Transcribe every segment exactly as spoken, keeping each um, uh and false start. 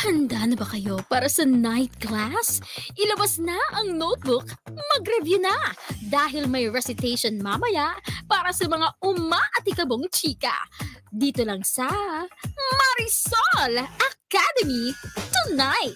Handa na ba kayo para sa night class? Ilabas na ang notebook, mag-review na dahil may recitation mamaya para sa mga umaatikabong chika. Dito lang sa Marisol Academy tonight!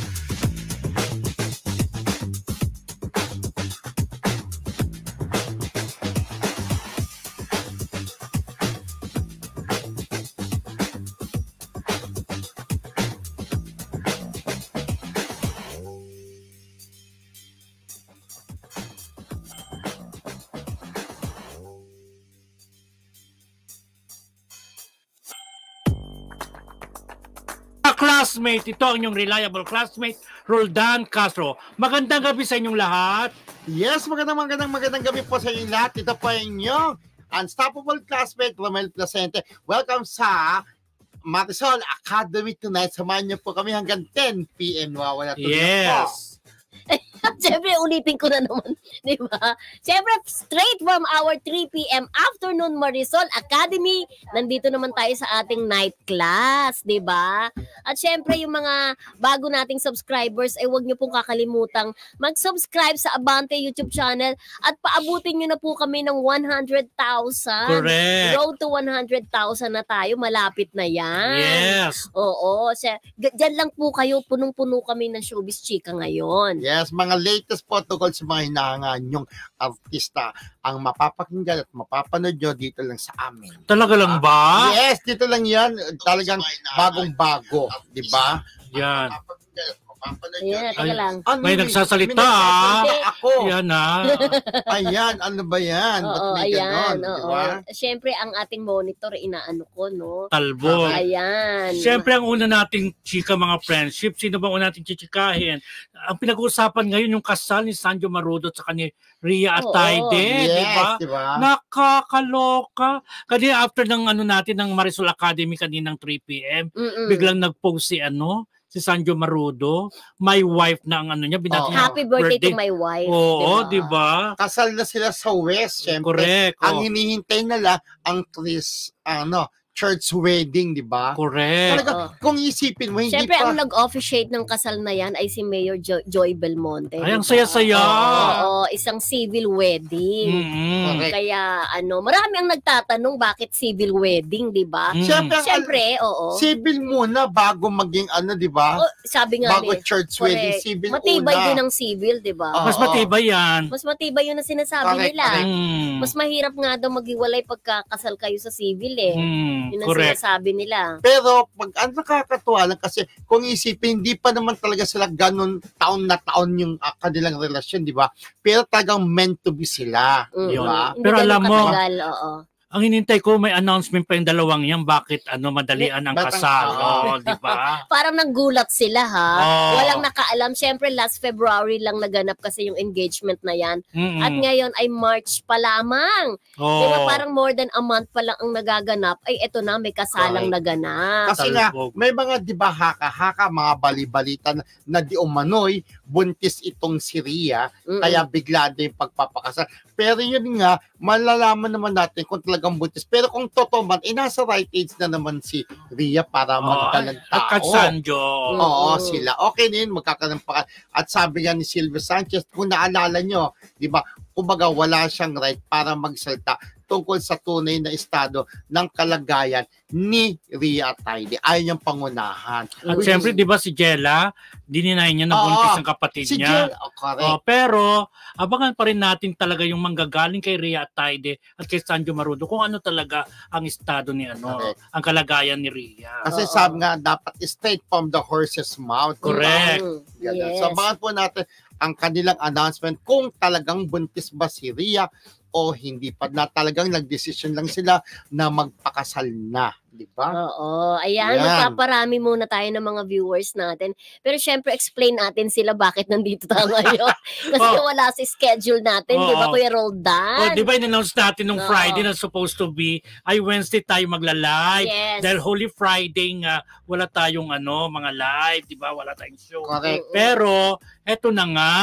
Classmate, ito ang inyong reliable classmate, Roldan Castro. Magandang gabi sa inyong lahat. Yes, magandang magandang magandang gabi po sa inyong lahat. Ito po ang inyong unstoppable classmate, Romel Placente. Welcome sa Marisol Academy tonight. Samahan niyo po kami hanggang ten p.m. Wala tuloy yes. po. Siyempre, ulitin ko na naman, di ba? Siyempre, straight from our three p.m. afternoon Marisol Academy, nandito naman tayo sa ating night class, di ba? At siyempre, yung mga bago nating subscribers, ay huwag nyo pong kakalimutang mag-subscribe sa Abante YouTube channel at paabutin nyo na po kami ng one hundred thousand. Correct. Road to one hundred thousand na tayo, malapit na yan. Yes. Oo, siya, dyan lang po kayo, punong-puno kami ng showbiz chika ngayon. Yes, mga latest po tungkol sa mga hinahangaan yung artista ang mapapakinggan at mapapanood nyo dito lang sa amin. Talaga lang ba? Yes, dito lang yan. Talagang bagong-bago. Di ba? Yan. Ayan, teka lang. Ano, May nagsasalita, ah. Ako. Yan ah. Ayan, ano ba yan? Ba't Oo, may ayan. ganon, di Oo. ba? Siyempre, ang ating monitor, inaano ko, no? Talbo. Ayan. Siyempre, ang una nating chika mga friendship, sino ba una nating chichikahin? Ang pinag-uusapan ngayon yung kasal ni Sanjo Marudo at saka ni Rhea Atayde, Yes, di ba? di ba? Nakakaloka. Kanina after ng ano natin ng Marisol Academy kaninang three p.m, Mm-mm. biglang nag-post si ano, si Sanjo Marudo, my wife na ang ano niya, binati Oo. niya, Happy birthday, to my wife. Oo, di ba? Kasal na sila sa West, syempre. Correct. Ang Oh. hinihintay nila ang Chris, ano, church wedding, di ba? Correct. Talaga, Oo. kung isipin mo, hindi Siyempre, pa... ang nag-officiate ng kasal na yan ay si Mayor jo- Joy Belmonte. Ay, ang di ba? saya-saya. Oo, isang civil wedding. Mm-mm. Correct. Kaya, ano, marami ang nagtatanong bakit civil wedding, di ba? Mm. Siyempre, ang- Siyempre, oo. civil muna bago maging ano, di ba? Oh, sabi nga Bago ni, church correct. wedding, civil matibay una. din ang civil, di ba? Oo. Mas matibay yan. Mas matibay yun ang sinasabi Correct, nila. correct. Mm. Mas mahirap nga daw maghiwalay pagkakasal kayo sa civil eh. Mm. Yun ang Correct. sinasabi nila. Pero pag ang nakakatuwa lang kasi kung isipin, hindi pa naman talaga sila ganun taon na taon yung uh, kanilang relasyon, di ba? Pero talagang meant to be sila, Mm. di ba? Hindi Pero ganun alam mo, katagal, oo. Ang hinintay ko, may announcement pa yung dalawang yan. Bakit ano madalian ang Batang- kasal? Oo. Oh, di ba? Parang nanggulat sila ha. Oo. Walang nakaalam. Siyempre last February lang naganap kasi yung engagement na yan. Mm-mm. At ngayon ay March pa lamang. Oh. Di ba parang more than a month pa lang ang nagaganap. Ay eto na, may kasalang Correct. naganap. Kasi nga, Talbog. may mga di ba haka-haka, mga balibalita na, na di umano'y buntis itong si Rhea, Mm-mm. kaya bigla din yung pagpapakasal. Pero yun nga, malalaman naman natin kung talagang buntis. Pero kung totoo man, eh, nasa right age na naman si Rhea para Oh, magdalang at tao. Kat Sanjo. Oo, Mm. sila. Okay na yun, magkakaroon pa. At sabi nga ni Silvia Sanchez, kung naalala nyo, di ba, kumbaga wala siyang right para magsalta tungkol sa tunay na estado ng kalagayan ni Rhea Atayde. Ayaw niyang pangunahan. At Which siyempre, is- di ba si Jella, dininay niya na buntis Oo, ang kapatid si niya. Jill, oh, correct. Oh, pero, abangan pa rin natin talaga yung manggagaling kay Rhea Atayde at kay Sanjo Marudo kung ano talaga ang estado ni ano, Correct. ang kalagayan ni Rhea. Kasi Oo. sabi nga, dapat straight from the horse's mouth. Correct. Mm. Ganun. Yes. So, abangan po natin ang kanilang announcement kung talagang buntis ba si Rhea o hindi pa, na talagang nagdesisyon lang sila na magpakasal na, di ba? Oo. Ayan, Yan. magpaparami muna tayo ng mga viewers natin. Pero syempre, explain natin sila bakit nandito tayo ngayon. Kasi Oh. wala si schedule natin, di ba, Oo. Kuya Roldan? Oh, di ba in-announce natin nung Oo. Friday na supposed to be ay Wednesday tayo magla-live. Yes. Dahil Holy Friday nga wala tayong ano, mga live, di ba? Wala tayong show. Correct. Pero eto na nga.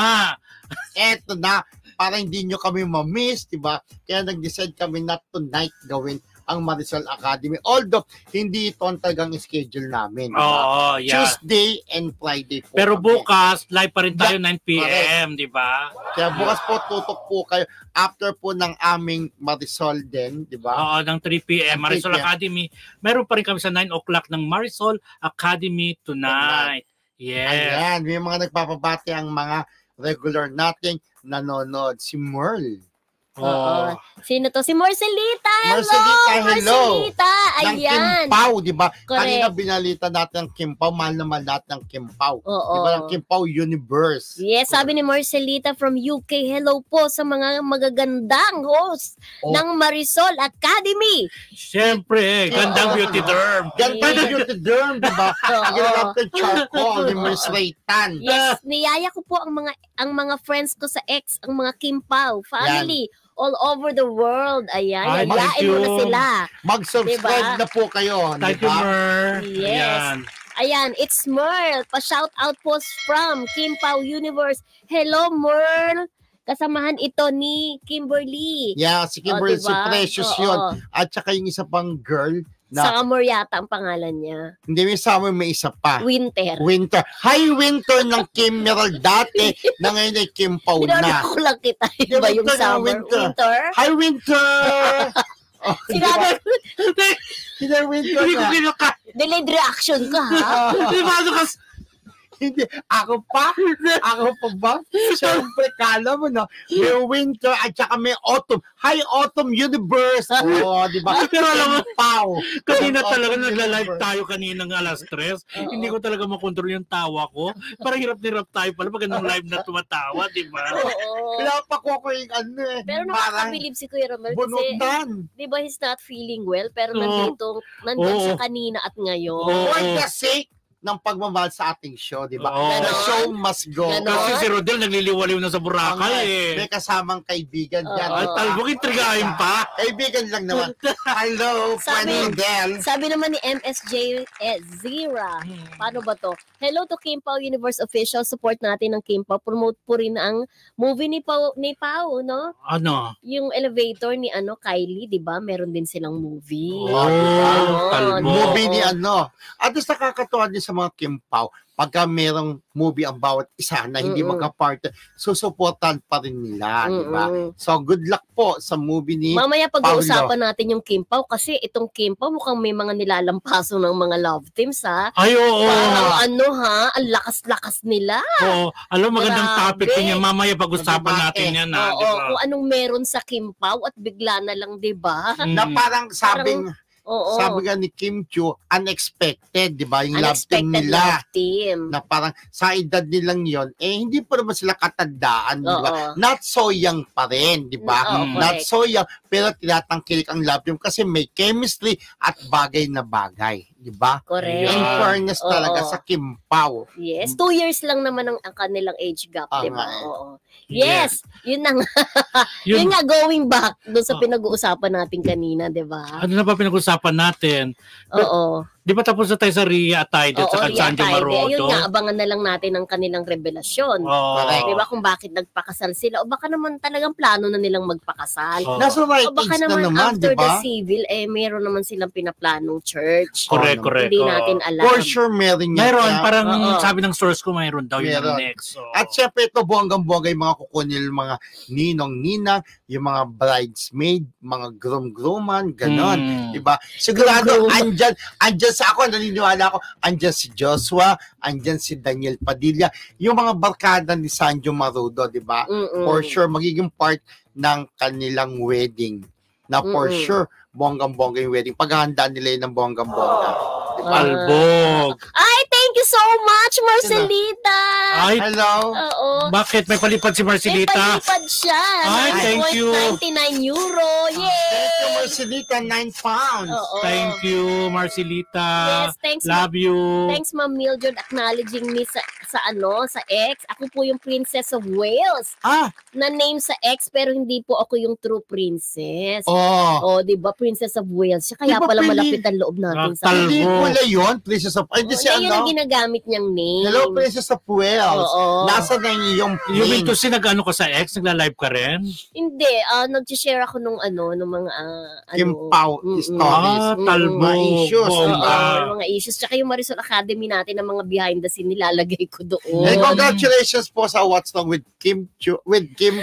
Eto na, para hindi nyo kami ma-miss, di ba? Kaya nag-decide kami na tonight gawin ang Marisol Academy. Although, hindi ito ang talagang schedule namin. Oo, oh, yeah. Tuesday and Friday po. Pero kami. bukas, live pa rin tayo Yeah, nine p.m., di ba? Kaya bukas po, tutok po kayo. After po ng aming Marisol din, di ba? Oo, ng three p.m. Marisol Academy. Meron pa rin kami sa nine o'clock ng Marisol Academy tonight. Yes. Ayan, may mga nagpapabati ang mga regular nating nanonood. Si Merl. Oo. Sino to? Si Marcelita. Hello! Marcelita, hello! Marcelita, Ng ayan. Kimpaw, di ba? Correct. Kanina binalita natin ang Kimpaw. Mahal naman natin ang Kimpaw. Oo. Di ba? Ang Kimpaw Universe. Yes, sabi ni Marcelita from U K, hello po sa mga magagandang host Oh. ng Marisol Academy. Siyempre, gandang beauty derm. Ganda Yeah. yung yung derm, di ba? Oo. Ang ginagawa ko yung charcoal ni Miss Raytan. Yes, niyaya ko po ang mga ang mga friends ko sa ex, ang mga Kimpaw family all over the world. Ayan, Ay, yayain thank mo na you. sila. Mag-subscribe Diba? na po kayo. Thank di you, ba? Mer. Yes. Ayan. Ayan, it's Merl. Pa-shout out po from Kimpaw Universe. Hello, Merl. Kasamahan ito ni Kimberly. Yeah, si Kimberly, O, si diba? Precious Oo. yun. At saka yung isa pang girl na, Sa Amor yata ang pangalan niya. hindi may summer, may isa pa. Winter. Winter. Hi, Winter ng Kim Merl dati, na ngayon ay Kim Pao Pinano na. ko lang kita. Hindi, Iba yung winter na, summer. winter. Winter? Hi, Winter! Oh, Sinabi, Hindi, Winter Hindi ko na. kinaka. delayed reaction ka, ha? Ah, Di ba? Ano kas... hindi, ako pa? Ako pa ba? Siyempre, kala mo, no? May winter at saka may autumn. Hi, Autumn Universe! Oo, di ba? Pero alam mo, Pao. kanina talaga Autumn nagla-live Universe. tayo kanina ng alas tres. Oo. Hindi ko talaga makontrol yung tawa ko. Parang hirap-hirap tayo pala pag anong live na tumatawa, di ba? Oo. Pinapako ko yung ano eh. Pero Parang nakakabilib si Kuya Romel kasi, bunutan. di ba, he's not feeling well, pero Oo. nandito, nandun Oo. siya kanina at ngayon. Oo. For the sake ng pagmamahal sa ating show, di ba? Oo. The Ganon. show must go. Ganon. Kasi si Rodel nagliliwaliw na sa Boracay eh. May kasamang kaibigan Oo. dyan. Ay, talbog intrigahin pa. Kaibigan lang naman. Hello, friend Sabi- Rodel. Sabi naman ni M S J eh, Zira, paano ba to? Hello to Kimpaw Universe Official. Support natin ng Kimpaw. Promote po rin ang movie ni Pau, ni Pau, no? Ano? Yung elevator ni ano Kylie, 'di ba? Meron din silang movie. Oh, Oo, talbog. Movie Oo. ni ano. At least nakakatuwa din sa mga Kimpaw. Pagka merong movie ang bawat isa na hindi Mm-mm. magka-part, susuportan pa rin nila, di ba? Mm-mm. So, good luck po sa movie ni Mamaya pag-uusapan natin yung Kimpaw kasi itong Kimpaw mukhang may mga nilalampaso ng mga love teams, ha? Ay, oo. Parang ano, ha? Ang lakas-lakas nila. Oo. Alam, magandang Grabe. topic din yan. Mamaya pag-usapan Debate. natin yan, ha? Oo, Di ba? kung anong meron sa Kimpaw at bigla na lang, 'di ba? Mm. na parang sabing, Oo. sabi nga ni Kim Chiu, unexpected, di ba? Yung love team Unexpected nila. love team. Na parang sa edad nilang yon eh hindi pa naman sila katandaan, di ba? Oo. Not so young pa rin, di ba? Oo, Mm. Not correct. so young, pero tinatangkilik ang love team kasi may chemistry at bagay na bagay, di ba? Correct. In Yeah. fairness Oo. talaga sa Kim Pao. Yes, two years lang naman ang, ang kanilang age gap, Ah, 'di ba? nga eh. Oo. Yes, yun na nga. Yun- Yun nga going back doon sa Oh. pinag-uusapan natin kanina, 'di ba? Ano na ba pinag-usapan natin? Oo. Di ba tapos na tayo sa Ria at Tide Oo, sa Ria Sanjo Taide. Maroto? Ayun nga, abangan na lang natin ang kanilang revelasyon. Oo. Correct. Di ba kung bakit nagpakasal sila o baka naman talagang plano na nilang magpakasal. Oo. Nasa right O baka age na naman, naman, after di the ba? civil, eh meron naman silang pinaplanong church. Correct, Oo, correct. Hindi oo. natin alam. For sure, meron yan. Meron, Kaya- parang Oo. sabi ng source ko, mayroon daw yun Meron. ang next. Oo. At syempre ito, buwanggang-buwangga yung mga kukunin, yung mga ninong-ninang, yung mga bridesmaid, mga groom-grooman, ganon. Mm. Diba? Sigurado, Groom-groom. andyan, andyan sa ako, naniniwala ako, andyan si Joshua, andyan si Daniel Padilla, yung mga barkada ni Sanjo Marudo, diba? Mm-mm. For sure, magiging part ng kanilang wedding. Na for Mm-mm. sure, bonggang-bongga yung wedding. Paghahandaan nila yun ng bonggang-bongga. Diba? Ah. Albog. Ay, thank you so much, Marcelita! Ay, Hello? Oo. bakit? May palipad si May Marcelita? palipad siya. Ay, thank you. ninety-nine euro. Yay! Thank you, Marcelita, nine pounds. Oo. Thank you, Marcelita. Yes, thanks. Love you. Thanks, Ma'am Mildred, acknowledging me sa, sa ano, sa ex. Ako po yung Princess of Wales Ah, na name sa ex, pero hindi po ako yung true princess. oh. Oh, di ba? Princess of Wales. Siya kaya Di ba pala pili- malapit ang loob natin Ah, sa tal- Hindi Talbog. pala yun, Princess of... Ay, hindi Oh, si yun ang ano? ginagamit niyang name. Hello, Princess of Wales. Oo. Nasa na yung iyong You mean plane? to say nag-ano ka sa ex? Nagla-live ka rin? Hindi, ah nag-share ako nung ano, nung mga ah, Kim ano, Pao mm-mm. stories. Ah, talbo. Mga issues. Oo, Bongga. yung mga issues. Tsaka yung Marisol Academy natin ng mga behind the scene, nilalagay ko doon. And congratulations po sa What's Wrong with Kim Chu, with Kim.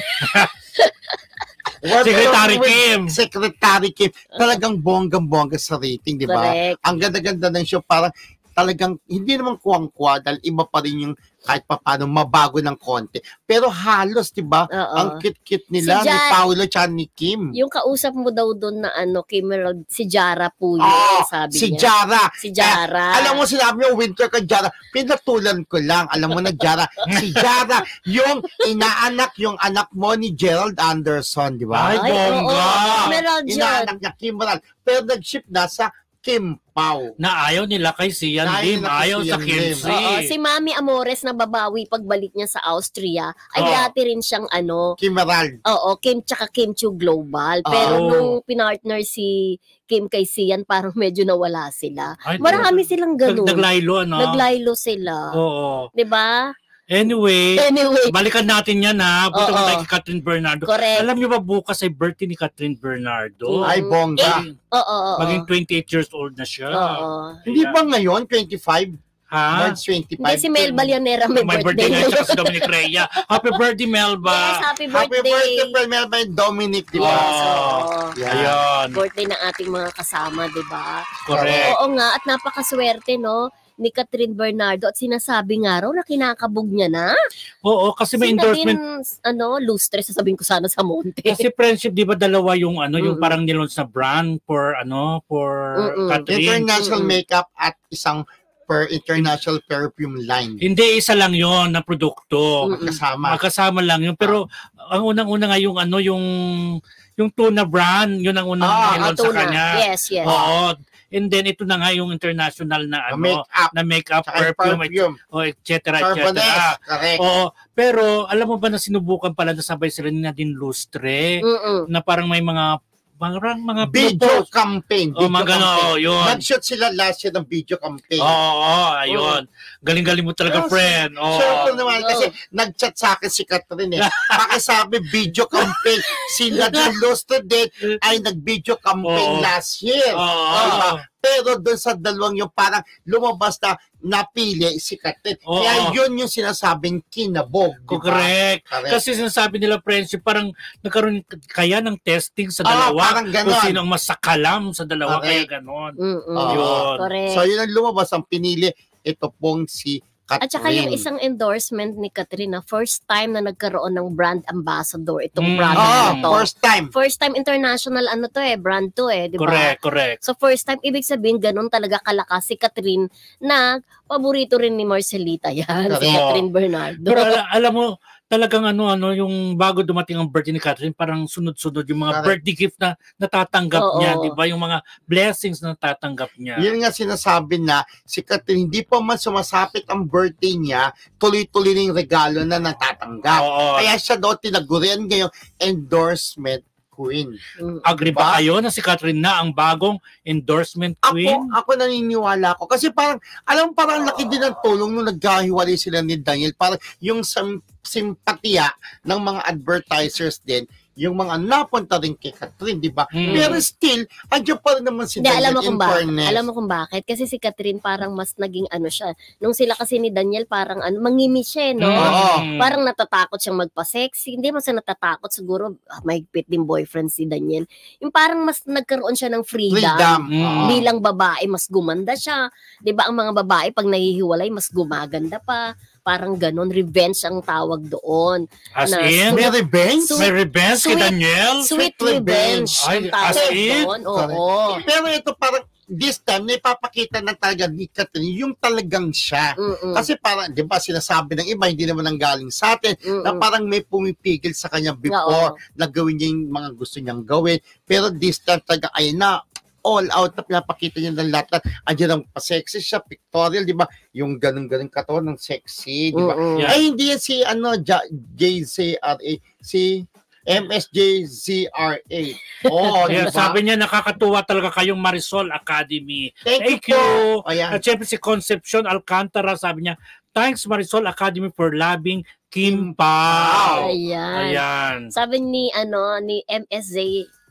What's Secretary Wrong with Kim. Secretary Kim. Talagang bonggang-bongga sa rating, di ba? Correct. Ang ganda-ganda ng show, parang talagang hindi naman kuwang-kuwa dahil iba pa rin yung kahit pa paano mabago ng konti. Pero halos, di ba? Oo. Ang cute-cute nila Si ni Ja- Paolo at ni Kim. Yung kausap mo daw doon na ano, Kimerald, si Jara po yun, Oh, sabi si niya. Jara. Si Jara. Eh, alam mo, sinabi mo, winter ka, Jara. Pinatulan ko lang. Alam mo na, Jara. Si Jara, yung inaanak, yung anak mo ni Gerald Anderson, di ba? Ay, Ay, oo, bongga. Kimerald yun. Inaanak niya, Kimeral. Pero nag-ship na sa Kim Pao. Na ayaw nila kay Sian Na ayaw Lim, nila kay ayaw sa Sian Kim Lim. C. Oo, si Mami Amores na babawi pagbalik niya sa Austria, ay Oo. dati rin siyang ano, Kimeral. oo, Kim tsaka Kim Chu Global. Pero Oo. nung pinartner si Kim kay Sian, parang medyo nawala sila. Ay, Marami silang Nag- ganun. Naglaylo, ano? Naglaylo sila. Oo. 'Di ba? Anyway, Anyway, balikan natin yan ha. Punta Oo. mo tayo kay Catherine Bernardo. correct. Alam niyo ba bukas ay birthday ni Catherine Bernardo? Mm. Ay, bongga. Maging, Oo, oo, oo. maging twenty-eight years old na siya. Oo. Hindi Ayan. ba ngayon, twenty-five? Ha? March twenty-five. Hindi si Mel Balyanera may, May birthday na siya si Dominic Rhea. Happy birthday, Melba. Yes, happy Happy birthday. birthday, Premier by Dominic, di ba? Yes, Oo. oo. Yan. Ayun. Birthday ng ating mga kasama, 'di ba? Correct. Oo nga, at napakaswerte, no, ni Catherine Bernardo, at sinasabi nga raw na kinakabog niya na. Oo, kasi may Si endorsement. Nadine, ano, lustre, sasabihin ko sana sa Monte. Kasi friendship, di ba dalawa yung ano, yung Mm-mm. parang nilons na brand for ano, for Mm-mm. Catherine. International Mm-mm. makeup at isang per international perfume line. Hindi isa lang yon na produkto. Mm-mm. Kasama. Magkasama lang yun. Pero ang unang-una nga yung ano, yung yung tuna brand, yun ang unang Ah, nilon sa Tuna. kanya. Yes, yes. Oo. And then ito na nga yung international na ano, Makeup. na makeup, Saka perfume, perfume. o et cetera, et Carbonate. cetera. Correct. Oo. Pero alam mo ba na sinubukan pala na sabay sila ni Nadine Lustre Mm-mm. na parang may mga parang mga Video campaign. Oh, Video mga gano, campaign. yun. Nag-shoot sila last year ng video campaign. Oo, oh, ayun. Galing-galing mo talaga, Oh, friend. Oo. Sure ko naman Oh. kasi nag-chat sa akin si Catherine eh. Pakisabi video campaign. Si Nadine Lustre din ay nag-video campaign Oo. last year. Oo. Diba? Pero doon sa dalawang yung parang lumabas na napili si Catherine. Oo. Kaya yun yung sinasabing kinabog. Diba? Correct. Correct. Kasi sinasabi nila, friendship, parang nagkaroon kaya ng testing sa Ah, dalawa. parang ganon. Kung sino ang mas sakalam sa dalawa, Correct. kaya ganon. Mm-mm. Oo. Yun. Correct. So yun ang lumabas ang pinili. Ito pong si Catherine. At saka yung isang endorsement ni Katrina, first time na nagkaroon ng brand ambassador itong Mm. brand Oo, na to. first time. First time international ano to eh, brand to eh, di ba? Correct, correct. So first time, ibig sabihin, ganun talaga kalakas si Catherine na paborito rin ni Marcelita yan, si Correct. Catherine Bernardo. Pero ala- alam mo, talagang ano ano yung bago dumating ang birthday ni Catherine, parang sunod-sunod yung mga Correct. birthday gift na natatanggap Oo. niya, di ba? Yung mga blessings na natatanggap niya. Yun nga sinasabi na si Catherine, hindi pa man sumasapit ang birthday niya, tuloy-tuloy na yung regalo na natatanggap. Oo. Kaya siya daw tinagurian ngayong endorsement queen. Mm. Agree Diba? ba kayo na si Catherine na ang bagong endorsement queen? Ako, ako naniniwala ko. Kasi parang, alam mo, parang laki din ng tulong nung nagkahiwalay sila ni Daniel. Parang yung sim- simpatiya ng mga advertisers din, yung mga napunta rin kay Catherine, di ba? Mm. Pero still, andyan pa rin naman si Hindi, Daniel alam mo in kung bakit. fairness. Alam mo kung bakit? Kasi si Catherine parang mas naging ano siya. Nung sila kasi ni Daniel parang ano, mangimi siya, eh, no? Oo. Parang natatakot siyang magpa-sexy. Hindi mo siya natatakot. Siguro ah, mahigpit din boyfriend si Daniel. Yung parang mas nagkaroon siya ng freedom. Freedom. Mm. Oo. Bilang babae, mas gumanda siya. 'Di ba ang mga babae pag nahihiwalay, mas gumaganda pa. Parang ganon, revenge ang tawag doon. As na- in, May revenge? Sweet- may revenge kay sweet- Daniel? Sweet Sweet revenge revenge. ang Ay, tawag as in? doon. Oo. Pero ito parang, this time, naipapakita na talaga ni Catherine yung talagang siya. Mm-mm. Kasi parang, di ba, sinasabi ng iba, hindi naman ang galing sa atin, na Mm-mm. parang may pumipigil sa kanya before, Oo. na gawin niya yung mga gusto niyang gawin. Pero this time talaga, ay na, all out na pinapakita niya ng lahat. Andiyan ang pa-sexy siya, pictorial, di ba? Yung ganun-ganun katawan ng sexy, di ba? Mm-mm. Yeah. Ay, hindi yan si, ano, Ja- J C R A, si M S J Z R A. Oo, di Kaya ba? sabi niya, nakakatuwa talaga kayong Marisol Academy. Thank, Thank you. you. po. Ayan. At syempre si Concepcion Alcantara, sabi niya, thanks Marisol Academy for loving Kim Pao. Ayan. Ayan. Sabi ni ano ni M S J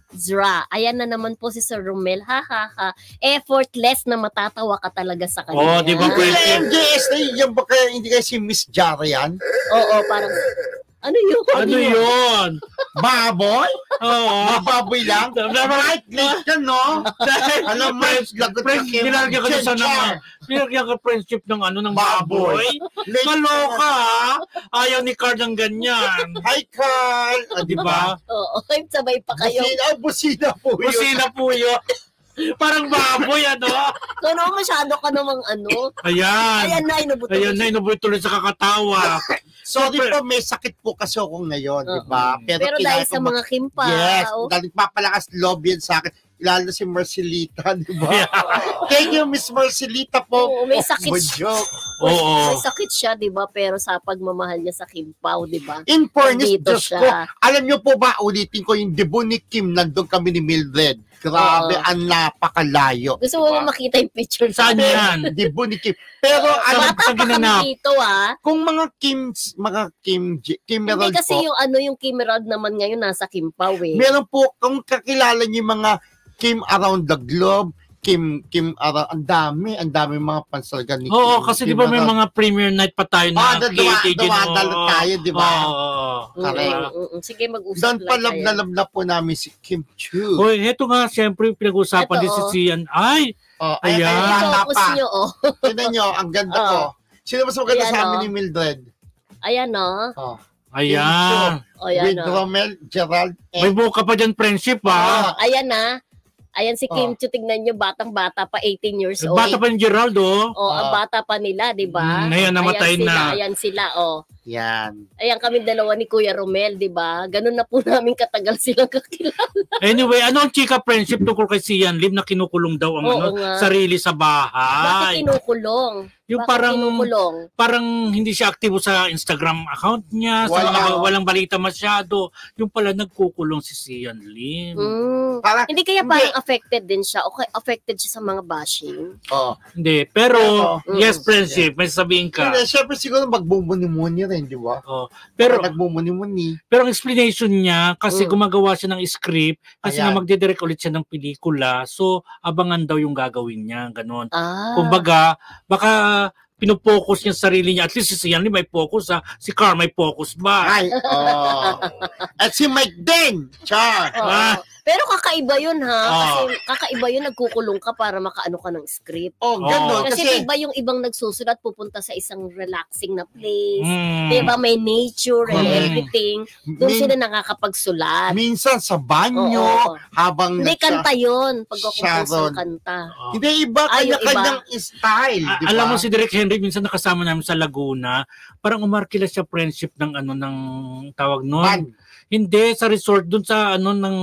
Zra. Ayan na naman po si Sir Romel. Ha, ha, ha. Effortless na matatawa ka talaga sa kanya. Oh, di ba, Kaya M J S na yun, baka hindi kayo si Miss Jara yan? Oo, parang, ano yun? Ano yun? Baboy? Oo. Baboy lang? Right, late ka, no? Alam mo, lagot ka Friends, kay binalagyan ka sa naman. Binalagyan ka friendship ng ano, ng baboy. Maloka, ha? Ayaw ni Carl ng ganyan. Hi, Carl! Ah, Di ba? Oo, sabay pa kayo. Busina, oh, busina po yun. Busina po yun. Parang baboy, ano? So, no, masyado ka namang ano. Ayan. Ayan na, inubuto. Ayan na, inubuto tuloy sa kakatawa. Sorry po, may sakit po kasi ako ngayon, di ba? Pero, Pero dahil sa mga kimpa. Yes, dahil papalakas loob yan sa akin. Lalo si Marcelita, di ba? Thank you, Miss Marcelita po. Oo, may sakit siya. Oo. May sakit siya, di ba? Pero sa pagmamahal niya sa Kimpaw, di ba? In fairness, Nandito Diyos siya. ko, alam niyo po ba, ulitin ko yung debut ni Kim, nandun kami ni Mildred. Grabe, Oo. ang napakalayo. Gusto mo ba makita yung picture? Saan yan? Debut ni Kim. Pero, alam, Bata pa kami dito, ah. kung mga Kims, mga Kim, J- Kim Hindi Emerald kasi po, yung ano yung Kim Emerald naman ngayon nasa Kimpaw eh. meron po, kung kakilala niyo yung mga Kim around the globe, Kim, Kim around, ang dami, ang dami mga pansalgan ni Kim. Oo, kasi di Kim ba may around- mga premiere night pa tayo Ah, na duwa- K T G. duwadalo tayo, di ba? Oo. Mm, Correct. mm, mm, mm. Sige, mag-usap Doon lang pa love tayo. na love na po namin si Kim Chu. Hoy, eto nga, siyempre, pinag-usapan Eto, din si oh. Sian. Ay, Oh, Ayan. ayan. Ayan, bata Focus pa. nyo, oh. Tignan nyo, ang ganda ko. Sino mas maganda Ayan, sa amin oh. ni Mildred? Ayan, no? Oh. ayan. O, yan, With no? Romel, Gerald, May and buka pa dyan, friendship, ha? Ah. Ayan, na. Ayan si Kim Oh. Chu, tignan nyo, batang-bata pa, eighteen years old. Bata pa ni Geraldo. Oh, ang Ah. bata pa nila, di ba? Mm, ngayon, namatay ayan sila, na. Ayan sila, oh. yan. Ayan kami dalawa ni Kuya Romel, di ba? Ganun na po namin katagal silang kakilala. Anyway, ano ang chika friendship tungkol kay Sian Lim na kinukulong daw ang Oo ano, nga. sarili sa Bakit bahay? kinukulong? Yung Bakit parang kinukulong? parang hindi siya aktibo sa Instagram account niya, sa Wala. mga walang balita masyado. Yung pala nagkukulong si Sian Lim. Mm. Para, Hindi kaya Hindi. parang affected din siya. Okay, affected siya sa mga bashing. oh. Hindi, pero Pero, yes, mm, friendship, may sabihin ka. Hindi, syempre siguro magbumuni-muni rin, di ba? Oh, pero Pero nagbumuni-muni. pero ang explanation niya kasi Mm. gumagawa siya ng script kasi Ayan. nga magdidirect ulit siya ng pelikula. So abangan daw yung gagawin niya, ganon. Ah. Kumbaga, baka pinopokus niya sa sarili niya. At least si Sian Lim may focus, ha? Si Carl may focus ba? Ay, oh. At si Mike din, Char. Oo. Ah. Pero kakaiba yun ha. Ah. Kasi kakaiba yun, nagkukulong ka para makaano ka ng script. Oh, ganun. Kasi, Kasi, diba yung ibang nagsusulat pupunta sa isang relaxing na place. Hmm. Diba may nature and Hmm. everything. Doon min- sila nakakapagsulat. minsan sa banyo, Oo. habang Hindi, nagsa- kanta yun. Pagkakumpos Sharon. ng kanta. Oh. Hindi, iba, Ah, yung kanya-kanyang style, A- di ba? Alam mo si Direk Henry, minsan nakasama namin sa Laguna, parang umarkila siya friendship ng ano ng tawag nun. Man. Hindi, sa resort, dun sa ano ng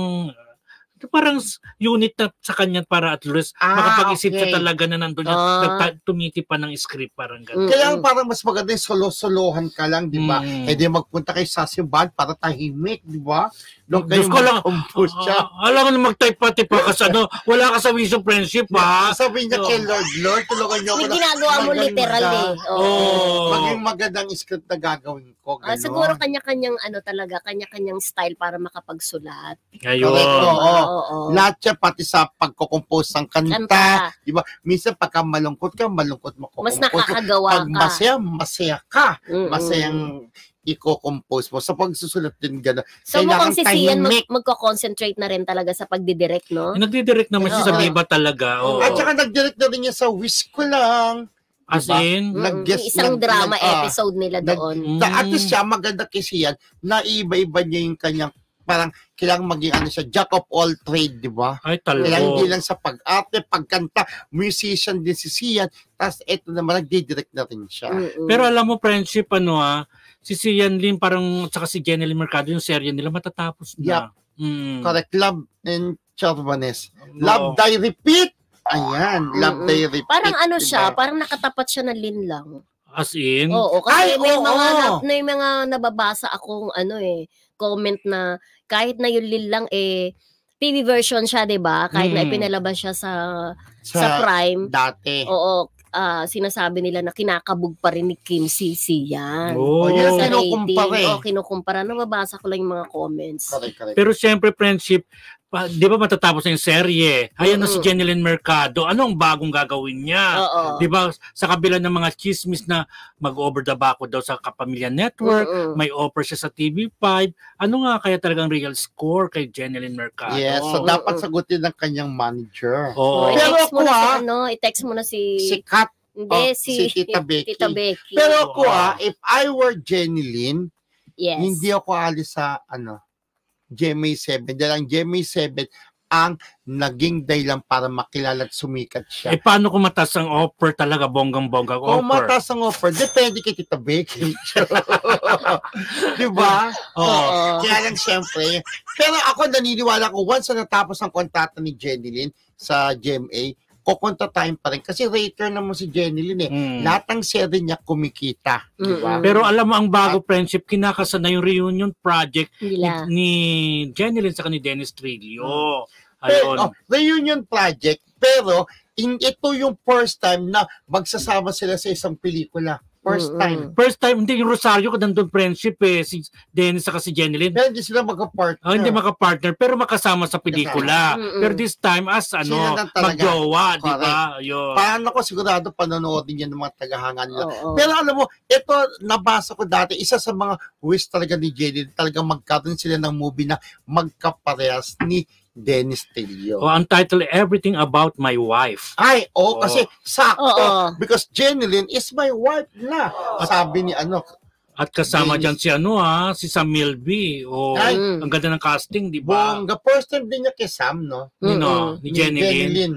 parang s- unit na sa kanya para at least Ah, makapag-isip okay. siya talaga na nandun siya, Ah. nagta- tumiti pa ng script, parang gano'n. Mm. Kaya parang mas maganda yung solo-solohan ka lang, di ba? Mm. Eh di magpunta kayo sa simbahan para tahimik, di ba? Doon kayo Diyos ko lang, mag-compose siya. Ah, alam mo na mag-type pati pa kasi ano, wala ka sa Vision Friendship, ha? Sabi niya kay Lord, Lord, tulungan niyo ako May na ginagawa mo maganda. literal eh. Oo. Oo. Maging magandang script na gagawin ko. Ah, Ganun. siguro kanya-kanyang ano talaga, kanya-kanyang style para makapagsulat. Ngayon. Correct, oo. Oo, oo. Lahat siya, pati sa pagkukompose ng kanta. Kanta. Di ba? Minsan pagka malungkot ka, malungkot mo Mas kukompose. nakakagawa Pag ka. masaya, masaya ka. Mm-mm. Masayang i-compose mo. Sa pagsusulat din gano'n. So mukhang si Sian mag- tahimik. magko-concentrate na rin talaga sa pagdidirect, no? Nagdidirect naman siya sa Oo. Viva talaga. Oo. At saka nag-direct na rin niya sa Wish Ko Lang. As diba? in, Mm, Nag-guest- isang nag- drama nag- ah, episode nila nag- doon. Mm. Sa at least siya, maganda kasi yan, na iba-iba niya yung kanyang, parang kailangang maging ano siya, jack of all trade, di ba? ay Kailangan talaga. hindi lang sa pag-arte, pagkanta, musician din si Sian, tapos eto naman, nagdidirect na rin siya. Mm-mm. Pero alam mo, friendship, ano ah, si Sian Lim, parang, tsaka si Jenny Lim Mercado, yung serye nila, matatapos na. Mm. Correct, Love and Charvanes. Oo. Love, Die, Repeat! Ayan, Love, Mm-mm. Die, Repeat. Parang ano di siya, ba? parang nakatapat siya na linlang. As in, Oo, kasi Ay, may oo. mga na- may mga nababasa akong ano eh, comment na kahit na yung linlang eh T V version siya, 'di ba? Kahit na Mm. ipinalabas siya sa sa, sa, Prime. dati. Oo, ah, sinasabi nila na kinakabog pa rin ni Kim C C yan. Oh. O, yan, Sa kinukumpara rating. eh. Oo, kinukumpara. Nababasa ko lang yung mga comments. Correct, correct. pero siyempre, friendship, pa, di ba matatapos na yung serye? Ayan na si Mm-mm. Jeneline Mercado. Ano ang bagong gagawin niya? Oo. Di ba sa kabila ng mga chismis na mag-over the backwood daw sa Kapamilya Network, Mm-mm. may offer siya sa T V five. Ano nga kaya talagang real score kay Jeneline Mercado? Yes, so Oo. dapat sagutin ng kanyang manager. Oo. Oh, Pero i-text mo ako, na si ah, ano, i-text mo na si, Si Kat, hindi, oh, si, si Tita Becky. Tita Becky. Pero ako Oo. ah, if I were Jeneline, yes. hindi ako alis sa ano, G M A seven. Dahil ang G M A seven ang naging dahilan para makilala at sumikat siya. Eh paano kung mataas ang offer talaga, bonggang-bonggang offer? Kung mataas ang offer, depende kay Tita Becky. Di ba? Oo. Oo. Kaya lang siyempre. Pero ako naniniwala ko, once na natapos ang kontrata ni Jeneline sa G M A, kukonta time pa rin. Kasi rater naman si Jeneline eh. Mm. Lahat ng serie niya kumikita. Di ba? Mm-mm. Pero alam mo, ang bago friendship, kinakasa na yung reunion project Nila. ni Jeneline sa ni Dennis Trillo. Pero, Ayun. oh, reunion project, pero in, ito yung first time na magsasama sila sa isang pelikula. First Mm-mm. time. First time, hindi yung Rosario ko nandun friendship eh, si Dennis saka si Jeneline. Pero hindi sila magka-partner. Oh, hindi makapartner, pero makasama sa pelikula. Mm-mm. Pero this time, as ano, Sila lang talaga. magjowa, di Correct. ba? Ayun. Paano ko sigurado panonoodin yan ng mga tagahanga nila. Oo. Pero alam mo, ito nabasa ko dati, isa sa mga wish talaga ni Jeneline, talagang magkaroon sila ng movie na magkaparehas ni Dennis Trillo. O, ang title, Everything About My Wife. Ay, oh, Oo. kasi sakto. Oo. Because Jeneline is my wife na. Sabi ni ano, At kasama Dennis. dyan si ano ha, si Sam Milby. O, Ay. ang ganda ng casting, di ba? bongga. First time din niya kay Sam, no? You Mm-mm. know, ni Jeneline.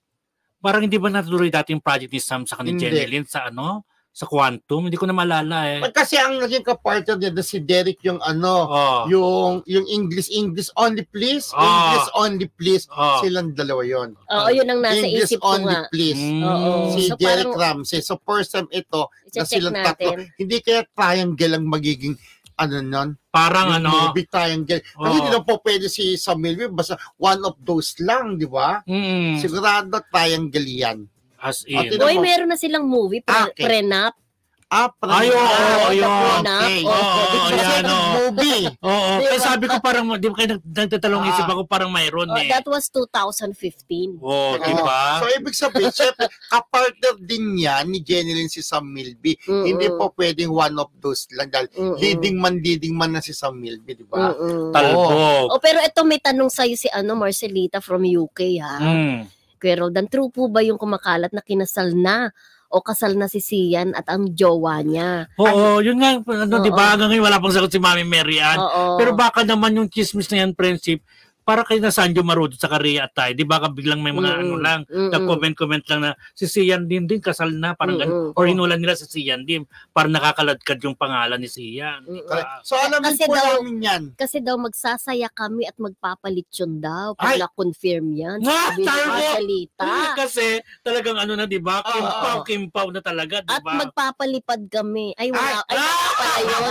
Parang hindi ba natuloy dati yung project ni Sam sa ni Hindi. Jeneline sa ano? Sa Quantum? Hindi ko na maalala eh. Kasi ang naging kapartner niya, si Derek yung ano, Oh. yung yung English, English only please, Ah. English only please, Oh. silang dalawa yon. Oo, yun ang nasa English isip ko only nga. please. Mm. Oo. Si So, Derek parang- Ramsey. So first time ito, na I-check silang tatlo. natin. Hindi kaya triangle ang magiging ano nun? Parang Yung ano? movie triangle. Kasi Oo. hindi na po pwede si Samuel Will, basta one of those lang, di ba? Mm, Sigurado triangle yan. as O, in. tinan Boy, mo. meron na silang movie, pre- Okay. prenup. Ah, Ay, oo, ah, ayun. Okay. Oo, oo, Kasi yan, ang oo. movie. Oo, Di kaya ba? sabi ko parang, di ba kayo nag- nagtatalong Ah. isip ako, parang mayroon Oh, eh. that was two thousand fifteen. Oo, di Oo. ba? So, ibig sabihin, syempre, kapartner din niya ni Jeneline si Sam Milby. Mm-mm. Hindi po pwedeng one of those lang dahil Mm-mm. leading man, leading man na si Sam Milby, di ba? Mm-mm. Talbog. Oh, pero ito may tanong sa'yo si ano, Marcelita from U K ha. Mm. Kuya Roldan, true po ba yung kumakalat na kinasal na o kasal na si Sian at ang jowa niya? Oo, yun nga, ano, di Oo. ba? Hanggang ngayon wala pang sagot si Mami Mary Ann. Oo. Pero baka naman yung chismis na yan, friendship, para kay na Sanjo Marudo sa Korea at tayo, di ba ka biglang may mga Mm-mm. ano lang, Mm-mm. nag-comment-comment lang na si Sian Dim din kasal na, parang Mm-mm. ganun. Or hinulan nila si Sian Dim, para nakakaladkad yung pangalan ni Sian. Mm-mm. Ah, So, alamin Kasi po daw- namin yan. Kasi daw magsasaya kami at magpapalitsyon daw pag Ay! na-confirm yan. Nga, Sabi ni tayo! Marcelita. Kasi talagang ano na, di ba? Kimpaw, Oo. kimpaw na talaga, di At ba? magpapalipad kami. Ay, wala. Ay, Ay! wala pala yun.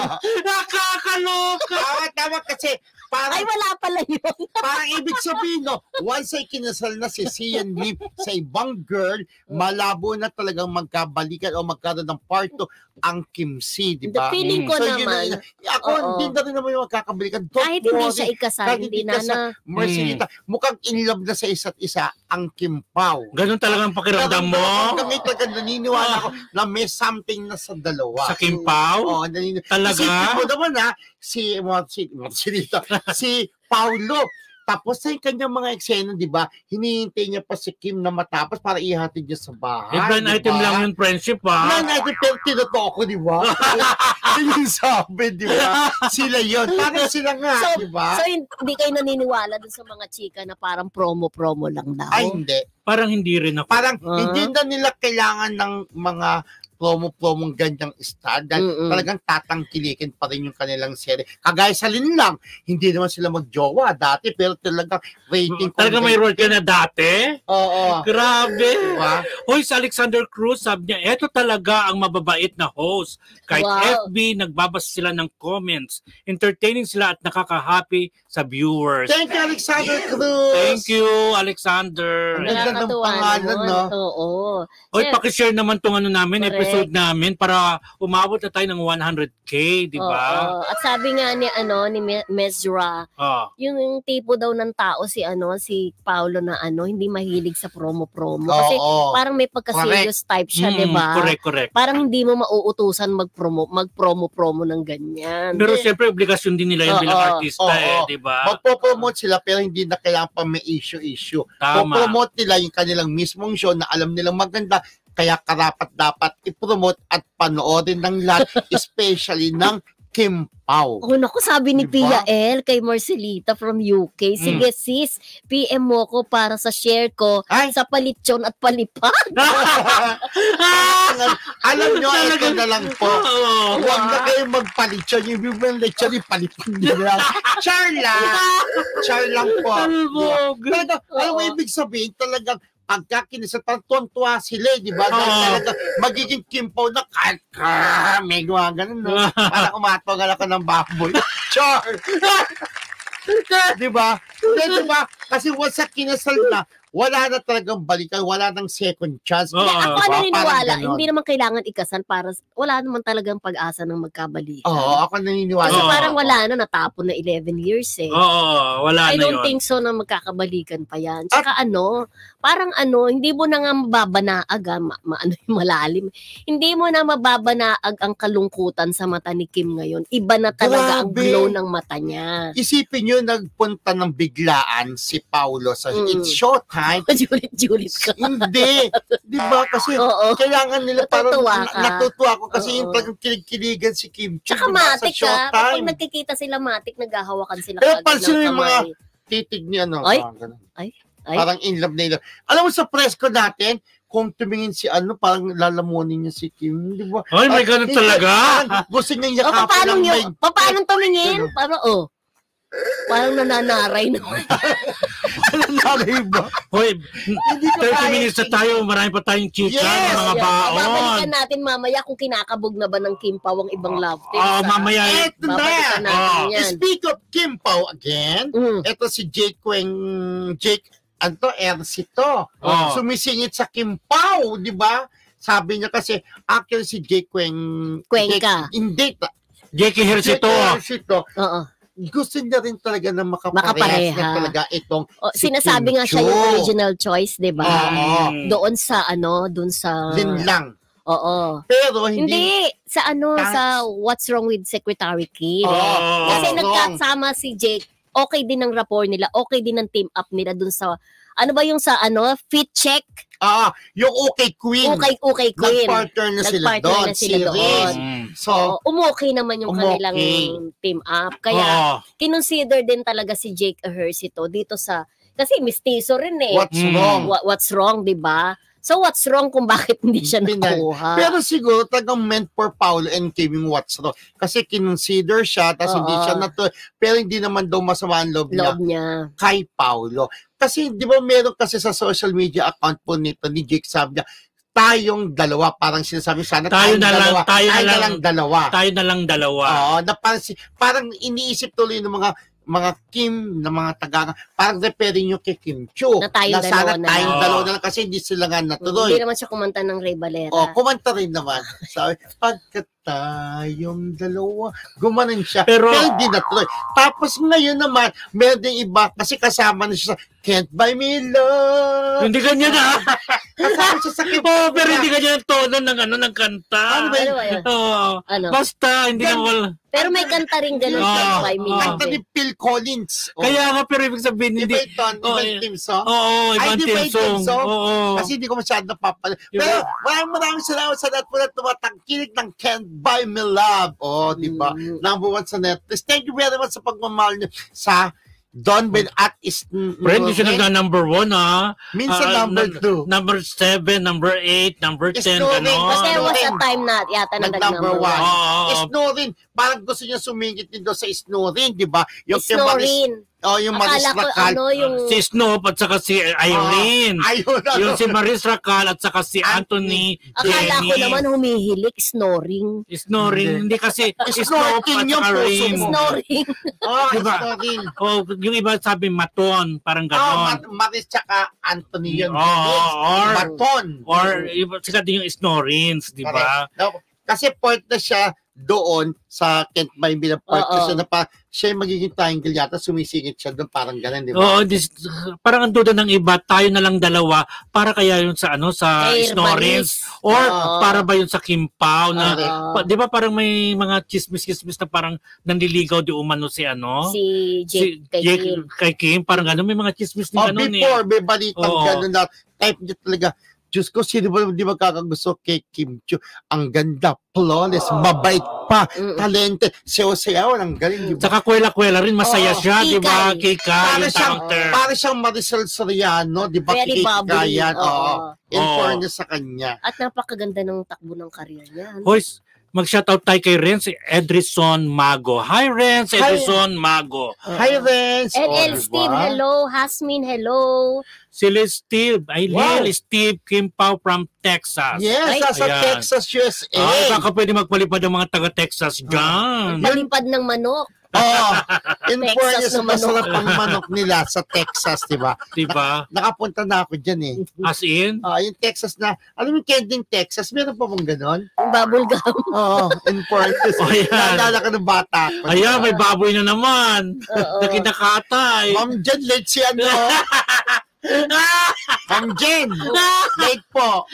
Nakakaloka! Tama, tama kasi parang, Ay, wala pala yun. parang ibig sabihin, no, once ay kinasal na si Sian Lim sa ibang girl, malabo na talagang magkabalikan o magkaroon ng part two ang Kim C, di The ba? feeling ko So, yun naman, na- ako, oo. hindi na rin naman yung magkakabalikan. Don't kahit hindi worry. siya ikasal, Kahit hindi hindi na kasal. na. Marcelita, mukhang in love na sa isa't isa ang Kim Pao. Ganun talagang pakiramdam mo? Hanggang ngayon talaga naniniwala ako na may something na sa dalawa. Sa Kimpaw? Oo, naniniwala. Talaga? Isipin mo naman ha, si, si, Marcelita, si Paulo, tapos sa kanyang mga eksena, di ba, hinihintay niya pa si Kim na matapos para ihatid niya sa bahay. Eh, blind di item ba? lang yung friendship, ha? Blind item, pero tinoto ko, di ba? Yun yung sabi, di ba? Sila yun. Parang sila nga, So, di ba? so hindi kayo naniniwala dun sa mga chika na parang promo-promo lang daw? Ay, hindi. Parang hindi rin ako. Parang Ah. hindi na nila kailangan ng mga promo-promong ganyang style dahil Mm-mm. talagang tatangkilikin pa rin yung kanilang serye. Kagaya sa Linlang, hindi naman sila magjowa dati pero talagang rating. Talaga may role ka na dati? Oo. Grabe. Diba? Hoy, si Alexander Cruz, sabi niya, eto talaga ang mababait na host. Kahit Wow. F B, nagbabasa sila ng comments. Entertaining sila at nakaka-happy sa viewers. Thank you, Alexander Cruz. Thank you, Alexander. Ang ganda ng Nakakatuwa pangalan, naman. no? Oo. Hoy, Siyempre, pakishare naman tong ano namin, Correct. episode susunod namin para umabot na tayo ng one hundred K, di ba? Oo. At sabi nga ni ano ni Me- Mesra, Oh. yung, yung tipo daw ng tao si ano si Paolo na ano hindi mahilig sa promo-promo kasi Oo. parang may pagka-serious type siya, Mm, 'di ba? Correct, correct. Parang hindi mo mauutusan mag-promo, mag-promo-promo ng ganyan. Pero siyempre, obligasyon din nila yan Oo. bilang artista, Oo. eh, di ba? Magpo-promote sila pero hindi na kailangan pa may issue-issue. Tama. Po-promote nila yung kanilang mismong show na alam nilang maganda, kaya karapat dapat i-promote at panoorin ng lahat, especially ng Kim Pao. Oh, naku, sabi ni Diba? Pia L kay Marcelita from U K, sige sis, P M mo ko para sa share ko Ay! sa palitson at palipad. Alam nyo, ito na lang po. Oo. Huwag na kayong magpalitson. Yung bibang lechon, ipalipad nila. Char lang. Char lang po. Albog. Talaga, alam mo Oo. ibig sabihin, talagang pagka kinisal, parang tuwan-tuwa sila, eh, di ba? Dahil Oo. talaga, magiging Kim Pao na kahit ka, may gawa ganun, no? Parang umatagal ako ng baboy. Char! di ba? Di ba? Kasi once sa kinasal na, wala na talagang balikan, wala nang second chance. Oo. Hindi, ako Diba? ano naniniwala, Parang ganon. hindi naman kailangan ikasal para, wala naman talagang pag-asa ng magkabalikan. Oo, ako naniniwala. Kasi Oo. parang wala na, natapon na eleven years eh. Oo, wala I na don't yun. think so na magkakabalikan pa yan. Tsaka ano, parang ano, hindi mo na nga mababanaag, ah, ma, ma, ano, yung malalim. Hindi mo na mababanaag ang kalungkutan sa mata ni Kim ngayon. Iba na talaga ang Grabe. glow ng mata niya. Isipin nyo, nagpunta ng biglaan si Paulo sa Mm. It's Showtime. Julit-julit ka. Hindi. Di ba? Kasi Oo. kailangan nila parang Natutuwa na- ka. natutuwa ako kasi Oo. yung talagang kilig-kiligan si Kim Chiu Tsaka diba, sa matik ka. Kapag Showtime. nagkikita sila matik, naghahawakan sila Pero kaagad pansin ng mo yung mga kamay. titig niya, no? Ay. Parang ganun. Ay. Parang in love na in love. Alam mo sa press ko natin, kung tumingin si ano, parang lalamunin niya si Kim, di ba? Ay, may ganun Hindi, talaga? parang gusto niya O, yakapin paano ng nyo, may... paano tumingin? Ano? Parang, oh. Parang nananaray naman. Nangyari ba? Hoy, Hindi ko thirty kaya. minutes na tayo, marami pa tayong chika Yes, ng mga Yan. baon. Babalikan natin mamaya kung kinakabog na ba ng Kim Pao ang ibang love teams. Ah, ah. mamaya. Eto Babalikan na! natin Oh. yan. Speak of Kim Pao again, Mm. ito si Jake Queng, Jake, anto, Ersi to. Oh. Sumisingit sa Kim Pao, di ba? Sabi niya kasi, actually si Jake Queng, Cuenca. Jake, hindi, ta- Jackie Hersito. Jake Ersi to, Oo. gusto niya rin talaga na makaparehas Makapareha. na talaga itong O, si sinasabi Kim nga siya Chiu. yung original choice, di ba? Oo. Mm. Doon sa ano, doon sa... Lin lang. Oo. Pero hindi, Hindi, sa ano, Thanks. sa What's Wrong with Secretary Kim. Oo. Kasi Oo. nagkasama si Jake, okay din ang rapport nila, okay din ang team up nila dun sa, ano ba yung sa ano, fit check, ah, yung Okay Queen, okay, okay Queen. nag-partner na sila Nag-partner doon, na sila series. doon. Mm. So, Oo, umokay naman yung umokay. kanilang team up. Kaya, Oo. kinonsider din talaga si Jake Ejercito dito sa, kasi mistiso rin eh. what's Mm. wrong? What- what's wrong, di ba? So, what's wrong kung bakit hindi siya Pinag- nakuha? Pero siguro talagang meant for Paulo and Kim yung what's wrong. Kasi kinonsider siya, tapos Oo. hindi siya nato. Pero hindi naman daw masama ang loob niya Loob niya. kay Paulo. Kasi di ba meron kasi sa social media account po nito ni Jake, sabi niya, tayong dalawa, parang sinasabi sana, Tayo na lang, dalawa, tayo na lang. lang dalawa. Tayo na lang dalawa. Oo, na parang, si, parang iniisip tuloy ng mga mga Kim na mga taga, parang referring nyo kay Kim Chiu. Na tayong sana dalawa na tayong lang. dalawa na lang kasi hindi sila nga natuloy. Hindi naman siya kumanta ng Ray Valera. O, kumanta rin naman. Sabi, pagkat tayong dalawa, gumanon siya. Pero- Pero hindi natuloy. Tapos ngayon naman, meron din iba, kasi kasama na siya sa Can't Buy Me Love. Hindi ganyan ah. Kasama siya sa Can't Oo, pero hindi ganyan ang tono ng ano ng kanta. Ano ba Ano ba yun? Oo. Ano? Basta, hindi na Gan- wala. Pero may kanta rin ganun Ah, sa By Me. ah. Kanta ni Phil Collins. O, Kaya nga, pero ibig sabihin, hindi. iba ito, iba Oh, yung eh. team song. Oo, Ay, ibang di ba team yung song. team song? Oo. Kasi hindi ko masyado napapala. Diba? Pero maraming maraming salamat sa lahat po na tumatangkilik ng Can't Buy Me Love. O, di ba? Mm. Number one sa Netflix. Thank you very much sa pagmamahal niyo sa Don Ben at is Friend, di siya nagna number one, ha? minsan Ah, number num- two. Number seven, number eight, number Is ten, no rin. gano'n. Kasi Ano? was a time na yata na Nag-number nag-number one. one. Oo. Snorin, parang gusto niya sumingit din doon sa Snorin, di ba? Yung kay Maris, Snorin. Oh, yung Maris Akala ko Racal. ano yung... Si Snoop at saka si Irene. Oh, ayun, ano. Yung si Maris Racal at saka si Anthony. Akala ko Jenny. naman humihilik, snoring. Snoring. Hindi kasi Snoop Snorking at yung saka puso Rain. mo. Snoring. Oh, Diba? snorting. Oh, yung iba sabi maton, parang Oh, ganon. Mat- Maris tsaka Anthony yun. Oo, or- Maton. Or iba sikat din yung snorings, di ba? Correct. No, kasi part na siya doon sa Kent May bilang part Oo. na siya na pa, siya yung magiging triangle yata, sumisingit siya doon, parang ganun, di ba? Oo, dis, parang ang duda ng iba, tayo na lang dalawa, para kaya yun sa ano, sa Kay snorings, Hermanis. or Oo. para ba yun sa Kim Pao na, Correct. Oo. pa- di ba parang may mga chismis-chismis na parang nanliligaw di umano si ano? Si Jake kay Jake- Kim. kay Kim, parang gano'n, may mga chismis Oh, din gano'n eh. before, may balitang Oo. gano'n na type niya talaga. Diyos ko, sino ba di magkakagusto kay Kim Chiu? Ang ganda, flawless, mabait pa, Mm. talented, sayaw-sayaw, ang galing, di ba? Tsaka kwela-kwela rin, masaya Oo, siya, di ba? kikay. Kika, Para yung siyang, tamang term. para siyang Marisol Soriano, di ba? Very bubbly. Kikayan, oo. Oo. In Oo. fairness sa kanya. At napakaganda ng takbo ng career niya. ano? Boys, mag-shoutout tayo kay Renz Edrison Mago. Hi, Renz Hi. Edrison Mago. Hi, Renz. L Oh, L di Steve, ba? hello. Hasmin, hello. Sila Steve, ay Wow. Lil Steve Kim Pao from Texas. Ay. Yes, nasa Ayan. Texas, U S A. Ay, baka pwede magpalipad ng mga taga-Texas dyan. Palipad ng manok. Oo. In Texas fairness, na manok. masarap ang manok nila sa Texas, di ba? Di ba? Nakapunta na ako dyan eh. As in, Ah, yung Texas na, alam mo yung Kending, Texas, meron pa bang ganon? Bubble gum. Oo, in fairness. Oh, yan. Naalala ka ng bata ko. ayan, may baboy na naman. Oo. Na kinakatay. Ma'am Jen, late si ano? Ma'am Jen, late po.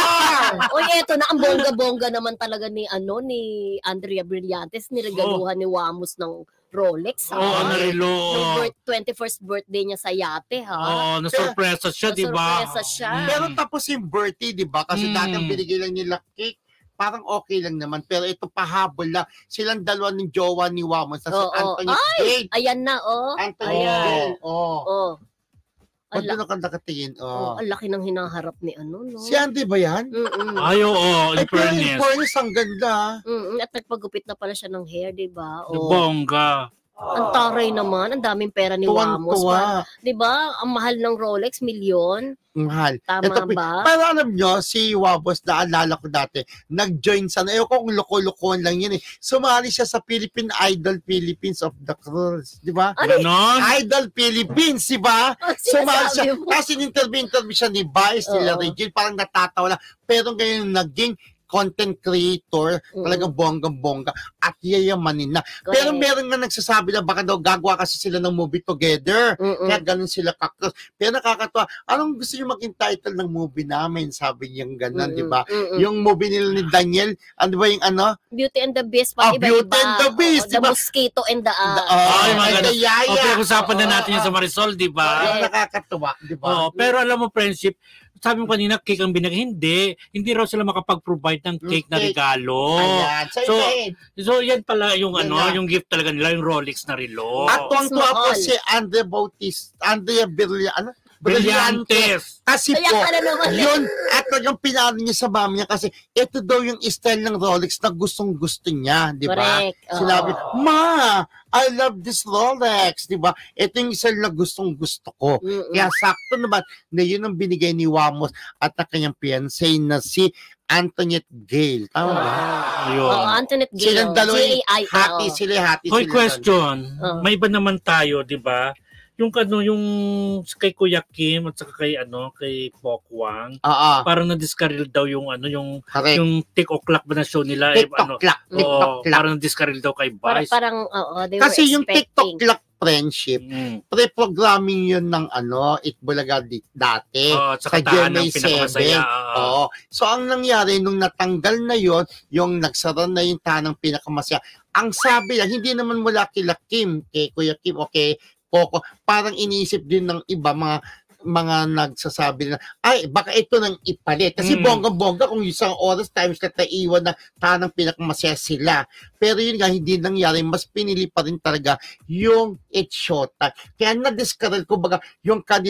Uy, eto na, ang bongga-bongga naman talaga ni, ano, ni Andrea Brillantes, niregaluhan ni Wamos ng Rolex, ha? Oo, oh, narilo. Nung birth, twenty-first birthday niya sa yate, ha? Oo, na-surpresa siya, di ba? Nasurpresa siya. Pero tapos yung birthday, di ba? Kasi Mm. dati ang binigay lang nila cake, parang okay lang naman. Pero ito pahabol lang. Silang dalawa ng jowa ni Wamos na si Oo. Anthony Ay! Gale. Ayan na, oh. Anthony Ayan. Gale. Oo. Oh. Ba't Ala- doon ka nakatingin? Oh, Oo. ang laki ng hinaharap ni ano, no? Si Andy ba yan? Mm-mm. Ay, oo, in Ay, pero in fairness. fairness, ang ganda. Mm-mm. At nagpagupit na pala siya ng hair, di ba? Oh. Bongga. Ang taray naman, ang daming pera ni Wamos. Tuwan-tuwa. Di ba? Ang mahal ng Rolex, milyon. Mahal. Tama Ito, ba? pero alam nyo, si Wabos, naalala ko dati, nag-join sa, ayaw ko kung loko-lokohan lang yun eh. Sumali siya sa Philippine Idol Philippines of the Cruise, di ba? Ano? Ganon. Idol Philippines, di ba? Ang Sumali sinasabi siya. mo. Kasi in-interview-interview siya ni Vice, nila Oo. Regine, parang natatawa lang. Pero ngayon naging content creator, Mm. talagang bonggang-bongga, at yayamanin na. Pero Correct. meron nga nagsasabi na baka daw gagawa kasi sila ng movie together. Mm-mm. Kaya ganun sila kakros. Pero nakakatawa, anong gusto niyo maging title ng movie namin? Sabi niya ganun, Mm-mm. di ba? Mm-mm. Yung movie nila ni Daniel, ano ba yung ano? Beauty and the Beast, Ah, pa iba-iba. Beauty and the Beast, Oo, the diba? mosquito and the... The- Uh, oh, Ay, mga ay, ganun. the yaya. O, pinag-usapan na Oo, natin yan sa Marisol, di ba? Ang nakakatawa, di ba? Oo, pero alam mo, friendship, sabi mo kanina, cake ang binag. Hindi. Hindi raw sila makapag-provide ng cake na Cake. regalo. Ayan. So, So, so So, yan pala yung Yan ano, na. yung gift talaga nila, yung Rolex na relo. at tuwang-tuwa po Small. si Andrea Bautista, Andrea Brilliant, ano? Brillantes. Kasi Kaya po, ka na naman. eh. yun, at talagang pinalo niya sa mama niya kasi ito daw yung style ng Rolex na gustong gusto niya, di ba? Correct. Oo. Sinabi, Ma, I love this Rolex, di ba? Ito yung style na gustong gusto ko. Mm-mm. Kaya sakto naman na yun ang binigay ni Wamos at ang kanyang fiancé na si Antoinette Gale. Tama ba? Ayun. Oo, Antoinette Gale. Silang dalawa yung G A I. hati oo. sila, hati Hoy, sila. question. Oh. May iba naman tayo, di ba? Yung ano, yung kay Kuya Kim at saka kay ano, kay Pokwang, Oo, parang na-discarrel daw yung ano, yung correct. yung TikTok ba na show nila, eh, TikTok ano, clock, TikTok oo, clock. parang na-discarrel daw kay Para, Vice. parang, oo, they Kasi were yung TikTok expecting. clock friendship, Mm. pre-programming yun ng ano, Itbulaga di- dati. Oo, at sa saka taan ng G M A pinakamasaya. seven. oo. Oo. So, ang nangyari, nung natanggal na yon, yung nagsara na yung tanang pinakamasaya, ang sabi lang, hindi naman mula kila Kim, kay Kuya Kim, o kay Coco, parang iniisip din ng iba, mga mga nagsasabi na, ay, baka ito nang ipalit. Kasi Mm. bongga-bongga kung isang oras times na taiwan na tanang pinakamasaya sila. Pero yun nga, hindi nangyari. Mas pinili pa rin talaga yung It's Showtime. Kaya na-discourage ko baga yung kanilang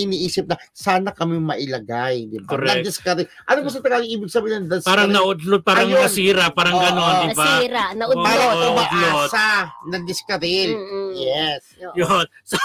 iniisip na sana kami mailagay, di ba? Correct. Na-discourage. Ano ba sa Tagalog ibig sabihin ng Parang naudlot, parang Ayun. nasira, parang Oo, gano'n, oo. di ba? Nasira, naudlot. Parang Oo, umaasa, na-discourage. Mm-mm. Yes. Oo. Yun.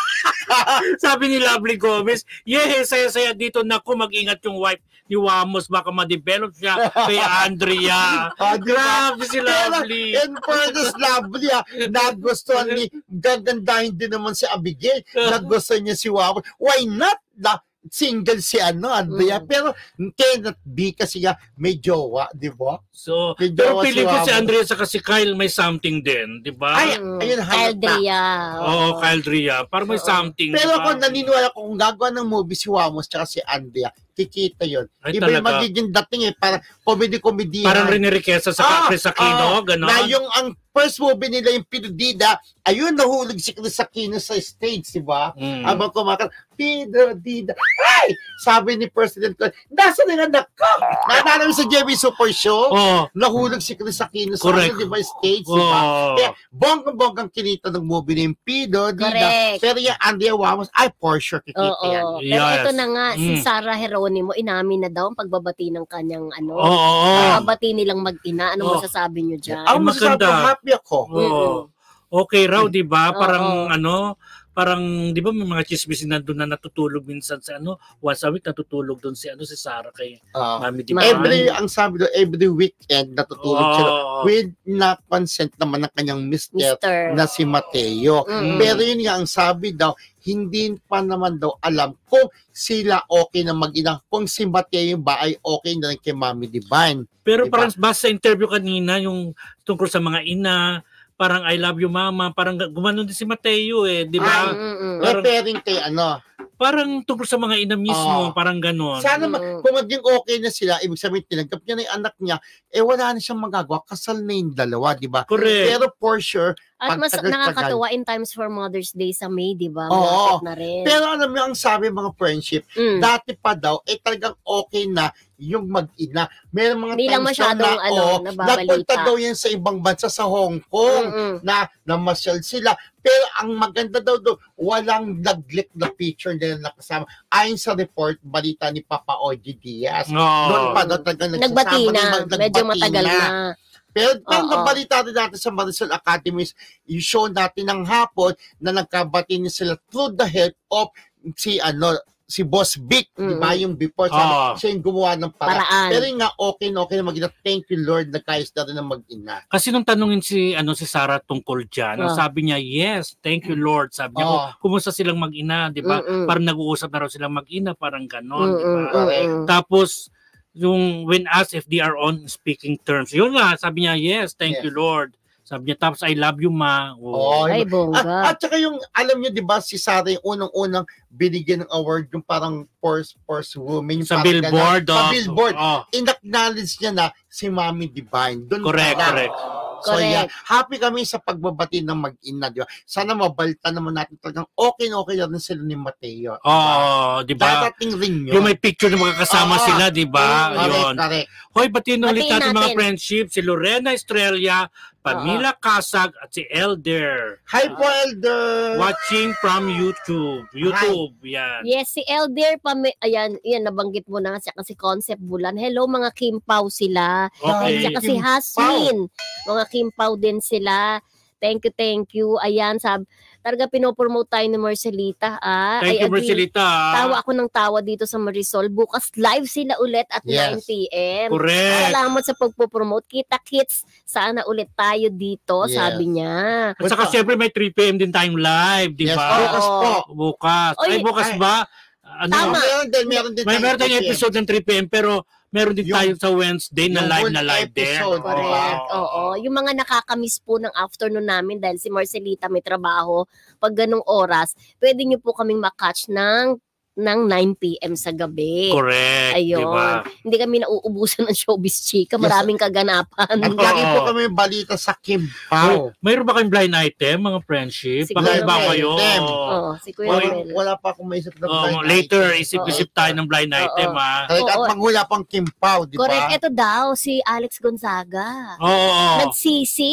Sabi ni Lovely Gomez, yes, saya-saya dito. Naku, mag-ingat yung wife ni Wamos. Baka ma-develop siya kay Andrea. Oh, di ba? Grabe si Pero, Lovely. in fairness, Lovely, ah, nagustuhan ni, gagandahin din naman si Abigail, nagustuhan niya si Wawa. Why not? Na, single si ano, Andrea. Mm. Pero, cannot be kasi nga may jowa, di ba? So, May pero jowa pili si ko si Wamos. Andrea sa si Kyle may something din, di ba? Ay, Mm. ayun, Kyle halata. Drea. Oo, Kyle Drea. Parang may Oo. something. Pero di ba? ako naniniwala ko kung gagawa ng movie si Wamos tsaka si Andrea, kikita yun. Ay, Iba yung talaga. magiging dating eh, parang comedy-comedy. Parang Rene Riqueza sa Ah, Chris Aquino, ah, gano'n. Na yung ang first movie nila, yung Pinudida, ayun, nahulog si Chris Aquino sa stage, di ba? Mm. Habang kumakanta, Pinudida. Ay! Sabi ni President ko, nasa na yung anak ko? Naalala mo sa J B Super Show? Oh, Nahulog si Chris Aquino sa Correct. ano, di ba, stage, di ba? oh. Kaya bonggang-bonggang kinita ng movie na yung Pinudida. Correct. Pero yung Andrea Wamos, ay, for sure, kikita Oo. yan. Pero Yes. ito na nga, si Mm. Sarah Geronimo, inamin na daw ang pagbabati ng kanyang ano. Oo, oo. Pagbabati nilang mag-ina. Ano Oh. masasabi nyo dyan? Ang Ay, masasabi ko, maganda. happy ako. Oo. Okay raw, di ba? Oo. Parang ano, parang di ba may mga chismis na doon na natutulog minsan sa ano, once a week natutulog doon si ano si Sarah kay Ah. Mami, di Ma- ba? Every, ang sabi doon, every weekend natutulog sila Oo. with na consent naman ng kanyang mister, Mister. na si Mateo. Mm. Pero yun nga, ang sabi daw, hindi pa naman daw alam kung sila okay na mag-ina, kung si Mateo ba ay okay na rin kay Mami Divine. Pero Diba? parang basta sa interview kanina yung tungkol sa mga ina, parang I love you mama, parang gumanon din si Mateo eh, di ba? Ay, Mm-mm. Parang- Referring kay ano. Parang tungkol sa mga ina mismo, Oo. parang ganon. Sana ma- Mm. kung maging okay na sila, ibig sabihin tinanggap niya na yung anak niya, eh wala na siyang magagawa, kasal na yung dalawa, di ba? Correct. Pero for sure, At mas pagtagal-tagal. nakakatuwa in times for Mother's Day sa May, di ba? Oo. Malapit na rin. Pero alam mo, ang sabi mga friendship, Mm. dati pa daw, eh talagang okay na yung mag-ina. Meron mga Hindi lang times masyadong, na, ano, oh, nababalita. napunta daw yan sa ibang bansa sa Hong Kong, Mm-mm. na namasyal sila. Pero ang maganda daw doon, walang nag-leak na picture nila nakasama. Ayon sa report, balita ni Papa Ogie Diaz. Oo. Doon pa daw talagang Nagbati nagsasama na. ng mag- Medyo nagbati matagal na. Pero parang Oo. nabalita rin natin sa Marisol Academy, yung show natin ng hapon na nagkabati niya sila through the help of si ano si Boss Vic, di ba? Mm. Yung before, sabi, Oo. siya yung gumawa ng para. Paraan. Pero yung nga, okay na okay na mag-ina. Thank you, Lord, na kayos na rin na mag-ina. Kasi nung tanungin si ano si Sarah tungkol diyan, ang Ah. sabi niya, "Yes, thank you Lord." Sabi niya, Ah. "Oh, kumusta silang mag-ina, 'di ba? Mm-mm. Parang nag-uusap na raw silang mag-ina, parang ganon, 'di Mm-mm. ba?" Correct. Mm-mm. Tapos yung when asked if they are on speaking terms, yun nga, sabi niya, "Yes, thank Yes. you Lord." Sabi niya, tapos I love you ma. Oh, Ay, At, bongga. at saka yung, alam niyo, di ba, si Sarah yung unang-unang binigyan ng award, yung parang first, first woman. Yung Sa parang billboard. ganun. Sa oh. billboard. Oh, In-acknowledge niya na si Mami Divine. Doon correct, pa lang. correct. So Correct. yeah, happy kami sa pagbabati ng mag-ina, di ba? Sana mabalta naman natin talagang okay na okay na rin sila ni Mateo. Oh, 'di ba? Dadating rin yun. Yung may picture ng mga kasama Oo. sila, 'di ba? Correct, Yun. correct. Hoy, batiin ulit Batiin natin mga natin. friendship, si Lorena Estrella, Pamela Casag at si Elder. Hi po, Elder! Watching from YouTube. YouTube, yan. Yes, si Elder, pami ayan, yan, nabanggit mo na, siya kasi Concept Bulan. Hello, mga Kim Pao sila. Okay. Siya kasi Kim Hasmin. Mga Kim Pao din sila. Thank you, thank you. Ayan, sab talaga pinopromote tayo ni Marcelita. Ah. Thank I you, agree. Marcelita. Tawa ako ng tawa dito sa Marisol. Bukas live sila ulit at Yes. nine p.m. Correct. Salamat sa pagpo-promote. Kita-kits. Sana ulit tayo dito, Yes. sabi niya. At saka siyempre may three p.m. din tayong live, di Yes, ba? bukas Oo. po. Bukas. Oy, Ay, bukas ay. ba? Ano? Tama. Meron din, meron din. May meron tayong tayong episode ng three p.m. pero meron din Yung- tayo sa Wednesday na yung live whole na live din. episode, Correct. Oo. Oo. Yung mga nakakamiss po ng afternoon namin dahil si Marcelita may trabaho, pag ganong oras, pwede nyo po kaming makatch ng ng nine p.m. sa gabi. Correct, di Ayun. ba? Hindi kami nauubusan ng showbiz chika. Maraming kaganapan. At lagi po Oo. kami balita sa Kim Hoy, Pao. mayroon ba kayong blind item, mga friendship? Si Baka Kuya ba Mel. kayo? Dem. Oo, si Kuya Wala, Mel. wala pa akong maisip na Oh, blind later, item. isip-isip Oo. tayo ng blind item, Oo. ha? Correct. At Oo. manghula pang Kim Pao, di ba? Correct. Ito daw, si Alex Gonzaga. Oo. oo. Nagsisi.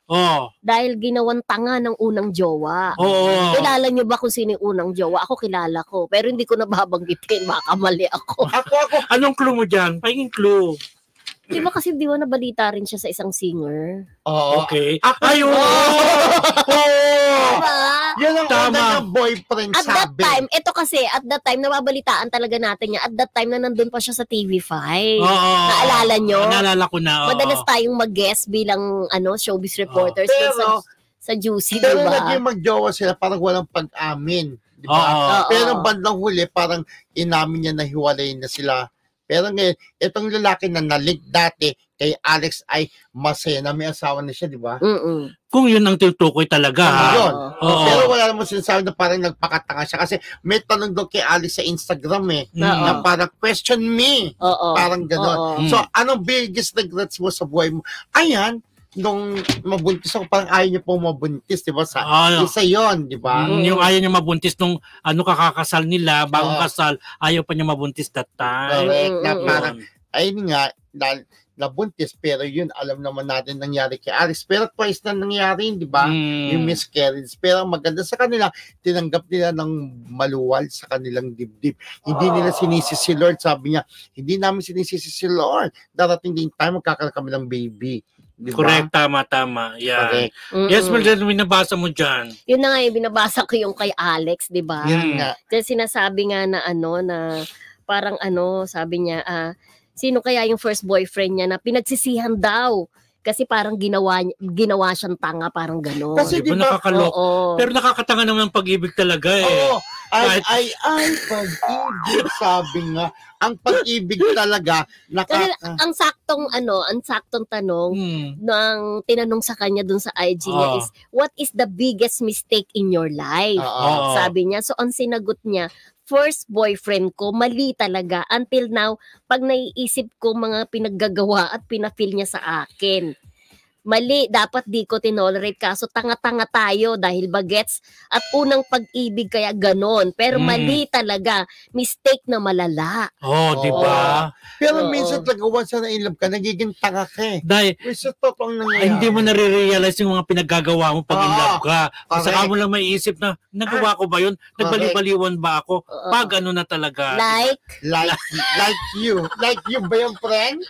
Oh. Dahil ginawan tanga ng unang jowa. Oo. Kilala niyo ba kung sino yung unang jowa? Ako kilala ko. Pero hindi ko nababanggitin. Baka mali ako. Ako, ako, Anong clue mo dyan? Pahingin clue. Di ba kasi di ba nabalita rin siya sa isang singer? oo. Okay. Ako, Ayun! Oo! Diba? Yan ang Tama. una ng boyfriend At that sabi. time, ito kasi, at that time, nababalitaan talaga natin niya. At that time na nandun pa siya sa T V five. Oo. Naalala nyo? Naalala ko na. oo. Madalas tayong mag-guest bilang ano showbiz reporters dun Pero- sa, sa Juicy, Pero di ba? naging magjowa sila, parang walang pag-amin. Di ba? Oo. Oo. Pero bandang huli, parang inamin niya na hiwalay na sila. Pero ngayon, itong lalaki na nalik dati kay Alex ay masaya na may asawa na siya, di ba? Mm-mm. Kung yun ang tutukoy talaga. Ano ha? yun? Oo. Pero wala naman sinasabi na parang nagpakatanga siya. Kasi may tanong doon kay Alex sa Instagram eh. Mm. Na parang question me. Oo. Parang gano'n. Oo. Mm. So, anong biggest regrets mo sa buhay mo? Ayan, nung mabuntis ako, parang ayaw niya pong mabuntis, di ba? Sa, Ah, isa yon di ba? Mm, yung ayaw niya mabuntis nung ano kakakasal nila, bagong Oo. kasal, ayaw pa niya mabuntis that time. Correct. Na Mm, mm, parang, Yun. ayun nga, dahil nabuntis, pero yun, alam naman natin nangyari kay Alex. Pero twice na nangyari, di ba? Mm. Yung miscarriage. Pero ang maganda sa kanila, tinanggap nila ng maluwal sa kanilang dibdib. Hindi nila sinisi si Lord. Sabi niya, hindi namin sinisisi si Lord. Darating din time, magkakaroon kami ng baby. Di ba? Correct, tama, tama. Yan. Correct. Mm-mm. Yes, Mildred, may nabasa mo dyan. Yun na nga yung binabasa ko yung kay Alex, di ba? Yan Mm. nga. Kasi sinasabi nga na ano, na parang ano, sabi niya, ah, sino kaya yung first boyfriend niya na pinagsisihan daw? Kasi parang ginawa, ginawa siyang tanga, parang gano'n. Kasi Di ba di ba- nakakalok? Oo. Pero nakakatanga naman ang pag-ibig talaga eh. Oo. Ay, Kahit- ay, ay, pag-ibig. Sabi nga, ang pag-ibig talaga, naka... Kasi ang saktong ano, ang saktong tanong Hmm. ng tinanong sa kanya dun sa I G niya Oo. is, what is the biggest mistake in your life? Oo. Oo. Sabi niya. So, ang sinagot niya, first boyfriend ko, mali talaga. Until now, pag naiisip ko mga pinaggagawa at pinafeel niya sa akin. Mali, dapat di ko tinolerate, kaso tanga-tanga tayo dahil bagets at unang pag-ibig kaya ganon. Pero Mm. mali talaga, mistake na malala. Oh, di ba? Pero Oo. minsan talaga, once na in love ka, nagiging tanga ka eh. Dahil Which is totoong nangyayari. ay, hindi mo nare-realize yung mga pinaggagawa mo pag in Oo. love ka. Correct. Saka mo lang maiisip na, nagawa ko ba yun? Nagbali-baliwan ba ako? Oo. Pag ano na talaga. Like, Like, like you. Like you ba yung friend?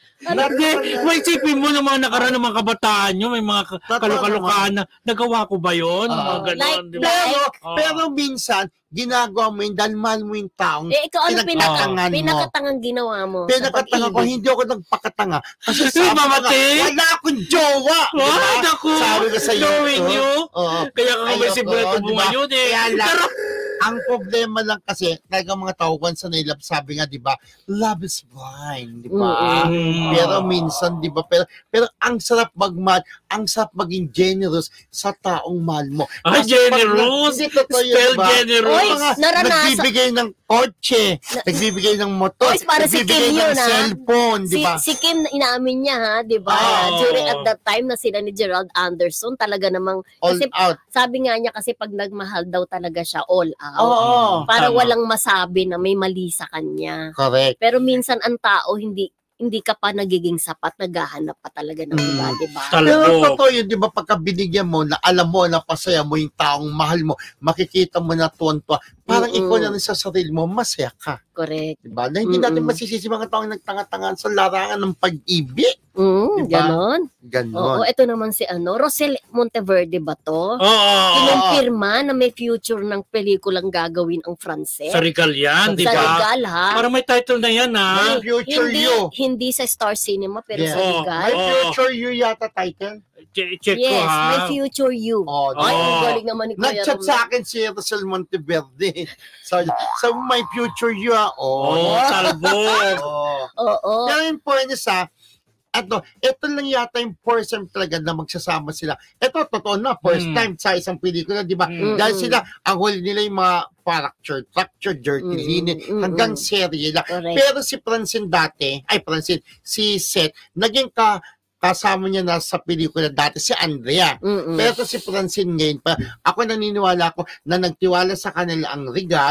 Hindi, may isipin mo ng mga nakaraan ng mga kabataan nyo, may mga ka- Totoo kalukalukaan na nagawa ko ba yun? Oo. Mga ganon, Like- di ba? Pero, Oo. pero minsan, ginagawa mo yun dahil mahal mo yung taong eh, ikaw ano pinaka, pinagtatangan mo. pinakatangang ginawa mo? sa Pinakatanga ko, pag-ibig? hindi ako nagpakatanga. Kasi Eh, sabi ko nga, Mamati? wala akong jowa. Wow, Diba? naku! Sabi ko sa iyo. Knowing oh, you, Oo. kaya ka nga may Ayoko, sikreto mo diba? ngayon eh. Kaya lang, Pero, ang problema lang kasi, talagang mga tao, once na love, sabi nga, di ba, love is blind, di ba? Mm. Pero minsan, di ba, pero, pero ang sarap magmahal, ang sarap maging generous sa taong mahal mo. Ay, Kasi pag- generous? Hindi totoo yun, Spell di ba? generous. Oy, Mga naranasan- nagbibigay ng kotse, nagbibigay ng motor, Oy, para si nagbibigay Kim ng yun, ha? cellphone, di Si, ba? si Kim, inaamin niya ha, di ba? Oo. During at that time na sila ni Gerald Anderson, talaga namang, All kasi out. sabi nga niya kasi pag nagmahal daw talaga siya, all out. Oo. Para Tama. walang masabi na may mali sa kanya. Correct. Pero minsan ang tao, hindi hindi ka pa nagiging sapat, naghahanap pa talaga ng iba, Mm. di ba? Pero Talago. totoo yun, di ba, pagka binigyan mo, na alam mo, na pasaya mo yung taong mahal mo, makikita mo na tuwan-tuwa, parang Mm-mm. ikaw na rin sa sarili mo, masaya ka. Correct. Di ba? Na hindi natin Mm-mm. masisisi mga taong nagtanga-tangan sa larangan ng pag-ibig. Mm, Diba? ganon. Ganon. Oo, ito naman si ano, Rosel Monteverde ba to? Oo. Kinumpirma na may future ng pelikulang gagawin ang Frances. Sa Regal yan, di Sa ba? Regal, ha? Parang may title na yan, ha? My future hindi, you. hindi sa Star Cinema, pero Yeah. sa Oh, Regal. My Oo. future you yata title. Che- Check ko, Yes, ha? My Future You. Oh, Ay, Oo. ang galing naman ni Kuya Nag-chat Romel. sa akin si Rosel Monteverde. So, so my future you, ah. Oh, Oh, talbog. oh. Oo. Pero yung point is, ah, ato, ito lang yata yung first time talaga na magsasama sila. Ito, totoo na, first Mm. time sa isang pelikula, di ba? Mm. Dahil sila, ang huli nila yung mga fracture, fracture, dirty, Mm, linis, mm, hanggang mm. serye lang. Correct. Pero si Francine dati, ay Francine, si Seth, naging ka, kasama niya na sa pelikula dati, si Andrea. Mm-mm. Pero to si Francine ngayon pa, ako naniniwala ko na nagtiwala sa kanila ang Regal,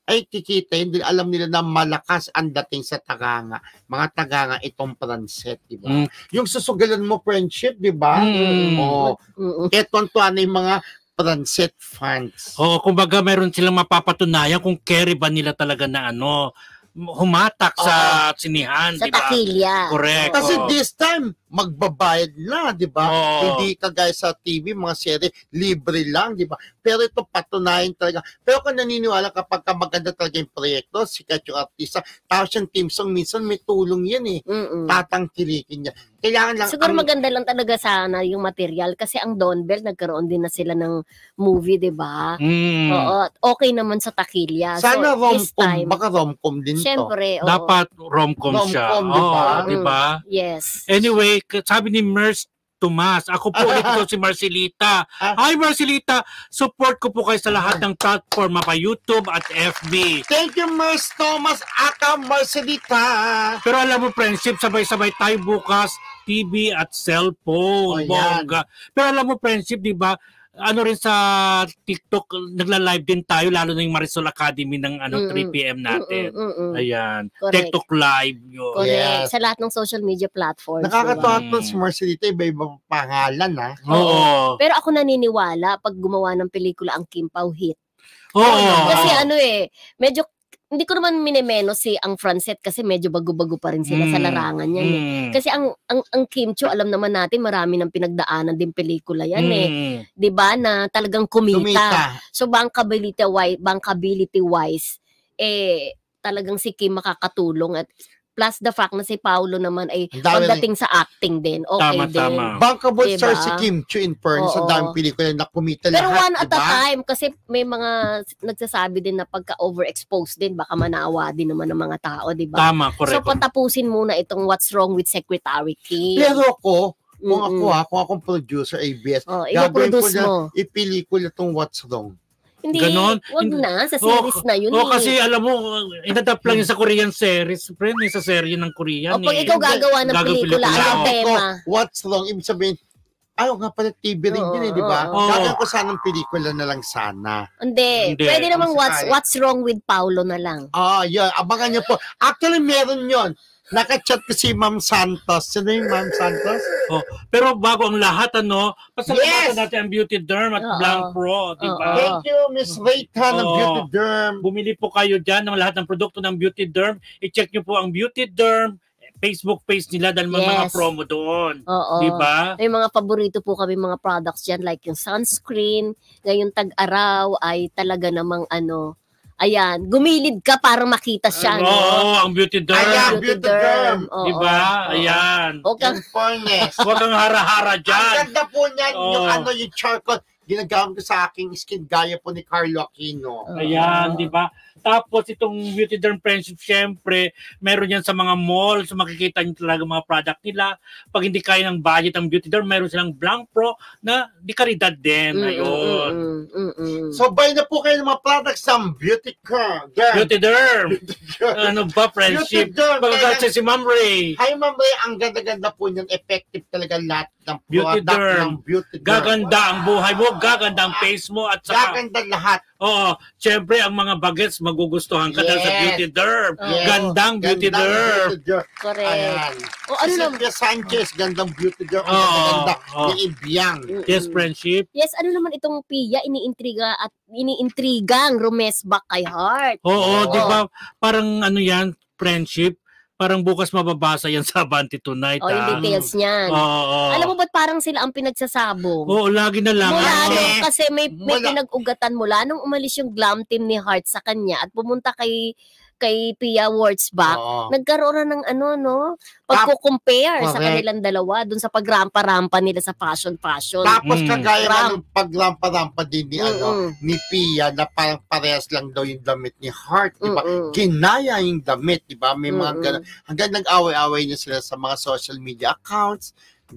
ay kikita, hindi alam nila na malakas ang dating sa taganga. Mga taganga itong Prancet, di ba? Mm. Yung susugalan mo friendship, di ba? Mm. Oo. Mm-mm. Ito ang tuwa na yung mga Prancet fans. Oo, kumbaga meron silang mapapatunayan kung carry ba nila talaga na ano, humatak sa sinihan, Sa di ba? takilya. Correct. Kasi oo. this time, magbabayad na, di ba? Oo. Hindi kagaya sa T V, mga serye, libre lang, di ba? Pero ito patunayan talaga. Pero kung naniniwala kapag ka maganda talaga yung proyekto, sikat yung artista, tapos yung team song, minsan may tulong yan eh. Mm-mm. Tatangkilikin niya. Kailangan lang, Siguro ang- maganda lang talaga sana yung material kasi ang Don Bell nagkaroon din na sila ng movie, 'di ba? Mm. Oo, at okay naman sa takilya. sana so, this rom-com, time, baka rom-com din to. syempre, oo. Dapat rom-com siya. Rom-com, di ba? Oo, di ba? Yes. Anyway, k- sabi ni Merce Tomas, ako po ulit ito si Marcelita. Ah. Hi Marcelita, support ko po kayo sa lahat ng platform, mapa YouTube at F B. Thank you, Mers Thomas Aka Marcelita. Pero alam mo, friendship, sabay-sabay tayo bukas, T V at cellphone. Oh, yan. Bongga. Pero alam mo, friendship, di ba, ano rin sa TikTok, nagla-live din tayo, lalo na yung Marisol Academy ng ano, Mm-mm. three p.m. natin. Mm-mm, mm-mm. Ayan. Correct. TikTok live yun. Correct. Yes. Sa lahat ng social media platforms. Nakakatawa diba? to si Marcelita, iba-ibang pangalan ha. Oo. Pero ako naniniwala pag gumawa ng pelikula ang Kim Pao hit. Oo. Kasi ano eh, medyo hindi ko naman minemeno si ang Francet kasi medyo bago-bago pa rin sila sa Mm. larangan yan eh. Mm. Kasi ang ang ang Kim Cho, alam naman natin marami ng pinagdaanan din pelikula yan eh. Mm. 'Di ba na talagang kumita. Tumita. So bankability wise, bankability wise eh talagang si Kim makakatulong at plus the fact na si Paulo naman ay Ang dami pagdating sa acting din. Okay Tama, din. tama. Bankable Diba? star si Kim Chiu in fairness, Oo. ang daming pelikula na kumita Pero lahat, one at a diba? time kasi may mga nagsasabi din na pagka-overexposed din baka manawa din naman ng mga tao, 'di ba? Tama, correct. So patapusin muna itong What's Wrong with Secretary Kim. Pero ako, kung Mm-mm. ako ha, kung akong producer A B S, Oh, gagawin ko i-produce na, mo. ipelikula tong What's Wrong. Hindi, Ganon? wag Hindi- na. Sa Oo, series na yun Oo, eh. kasi alam mo, inadapt lang yun sa Korean series. Friend, yung sa serye ng Korean O pag eh. ikaw gagawa ng Gagawin pelikula, pelikula, anong oo. tema? Ko, What's Wrong, ibig sabihin, ayaw nga pala T V rin Oo, yun eh, di ba? oo. Gagawin ko sanang pelikula na lang sana. Hindi. Hindi. Pwede namang Ang what's, sakay. what's Wrong with Paulo na lang. Ah, yun, abangan niyo po. Actually, meron yun. Naka-chat ko si Ma'am Santos. Sino yung Ma'am Santos? Pero bago ang lahat, ano, pasalamatan Yes! natin ang Beauty Derm at Oo. Blanc Pro, di ba? Oo. Thank you, Miss Rayta ng Oo. Beauty Derm. Bumili po kayo dyan ng lahat ng produkto ng Beauty Derm. I-check nyo po ang Beauty Derm Facebook page nila dahil may mga Yes. promo doon. Oo. Di ba? May mga paborito po kami mga products dyan like yung sunscreen, ngayong tag-araw ay talaga namang ano, ayan, gumilid ka para makita siya. Oo, no? ang Beauty Derm. Ayan, Beauty Beauty Derm. Oo, Di ba? oo. Ayan. Huwag kang In fairness. Huwag kang hara-hara Ang dyan. ganda po niyan, Oo. yung ano, yung charcoal. Ginagamit ko sa aking skin gaya po ni Carlo Aquino. Oo. Ayan, di ba? Tapos itong Beauty Derm Friendship, syempre, meron yan sa mga malls, makikita nyo talaga mga product nila. Pag hindi kaya ng budget ang Beauty Derm, meron silang Blanc Pro na di karidad din. Mm, Ayun. mm, mm, mm, mm. So, buy na po kayo ng mga products ng Beauty Derm. Beauty Derm. ano ba, friendship? Beauty Derm. Pagkakasya si Ma'am Ray. Hi, Ma'am Ray. Ang ganda-ganda po niyan. Effective talaga lahat ng Beauty product Derm. ng Beauty Derm. Gaganda ang buhay mo, gaganda ang face mo, at saka, Gaganda lahat. oo, syempre, ang mga bagets magugustuhan ka dahil sa Yes. Beauty Derm. Yes. Gandang Beauty Gandang Derm. Beauty Derm. Correct. Ayan. O ano Si naman? Sylvia Sanchez, gandang Beauty Derm. Ang Oo, ganda-ganda. oo. Yung Ibiang. Mm, Yes, mm. friendship. Yes, ano naman itong Pia, iniintriga at iniintrigang rumesbak kay Heart. Oo, Oo. di ba? Parang ano yan, friendship. Parang bukas mababasa yan sa Abante Tonight. O yung ah. details niyan. Oo. Alam mo ba't parang sila ang pinagsasabong? Oo, lagi na lang. Mula ano. nung, kasi may, may Wala. pinag-ugatan mula nung umalis yung glam team ni Heart sa kanya at pumunta kay kay Pia Wurtzbach, Oo. nagkaroon na ng ano, no? Pagko-compare sa Correct. kanilang dalawa dun sa pagrampa-rampa nila sa fashion-fashion. Tapos Mm. kagaya Ram. nga ng pagrampa-rampa din ni, ano, Mm-mm. ni Pia na parang parehas lang daw yung damit ni Heart, di ba? Mm-mm. Ginaya yung damit, di ba? May mga Mm-mm. ganun. Hanggang nag-away-away na sila sa mga social media accounts.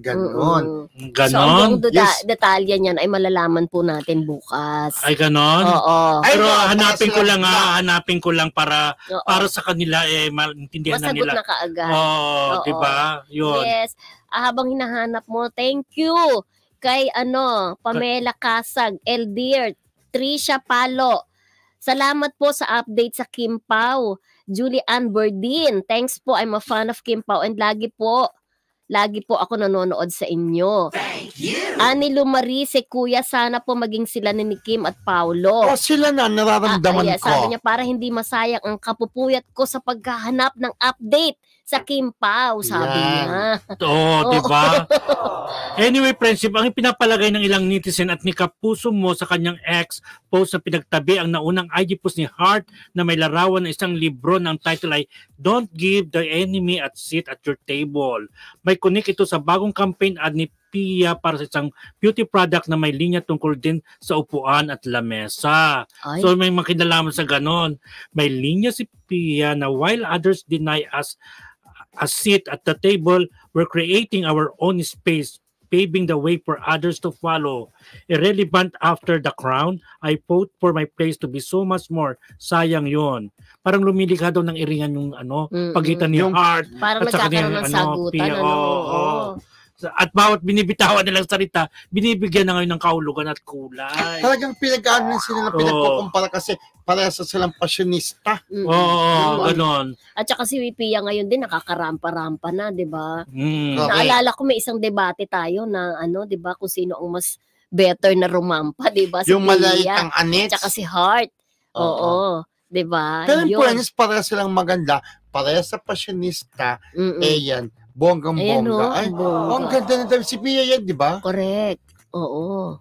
Ganon. Mm-mm. So, ang Ganon? buong deta- Yes. detalye niyan ay malalaman po natin bukas. Ay, ganon? Oo. Ay, Pero no, hanapin para ko sila- lang ha, hanapin ko lang para Oo. para sa kanila eh maintindihan na Masagot nila. na kaagad. Oo, Oo. 'di ba? 'Yun. Yes. Ah, habang hinahanap mo, thank you kay ano, Pamela Kasag, Eldir, Trisha Palo, Salamat po sa update sa Kim Pao. Julie Ann Berdin, thanks po. I'm a fan of Kim Pao and lagi po, lagi po ako nanonood sa inyo. Thank you. Ani Lumarise, kuya, sana po maging sila ni Kim at Paulo. O sila na, nararamdaman Ah, ko. sabi niya, para hindi masayang ang kapupuyat ko sa paghahanap ng update sa Kim Pao, sabi Yan. niya. Oo, di ba? Anyway, friendship, ang pinapalagay ng ilang netizen at ni Kapuso mo sa kanyang ex post na pinagtabi ang naunang I G post ni Heart na may larawan ng isang libro na ang title ay Don't Give the Enemy at Sit at Your Table. May connect ito sa bagong campaign ad ni Pia para sa isang beauty product na may linya tungkol din sa upuan at lamesa. Ay. So may makinalaman sa ganon. May linya si Pia na while others deny us a seat at the table, we're creating our own space, paving the way for others to follow. Irrelevant after the crown, I fought for my place to be so much more. Sayang yon. Parang lumilikha daw ng iringan yung ano, Mm-mm. pagitan ni Yung- Heart. Parang at saka nagkakaroon ni, ng ano, sagutan. Pia. Ano? Oo, Oo. oo. At bawat binibitawan nilang salita, binibigyan na ngayon ng kahulugan at kulay. Talagang pinag-ano sila na Oo. pinagkukumpara kasi parehas sa silang pasyonista. Mm-mm. Oo, Mm. ganon. At saka si Pia ngayon din nakakarampa-rampa na, 'di ba? Mm. Okay. Naalala ko may isang debate tayo na ano, 'di ba, kung sino ang mas better na rumampa, 'di ba? Si Yung Pia malaitang anits. at saka si Heart. Oo, 'di ba? Pero in Yun. fairness, parehas silang maganda. Parehas sa pasyonista. Mm-mm. Eh yan, bonggang-bongga. Ayan, oh, Ay, bongga. oh, ang ganda na daw. Si Pia yan, di ba? Correct. Oo.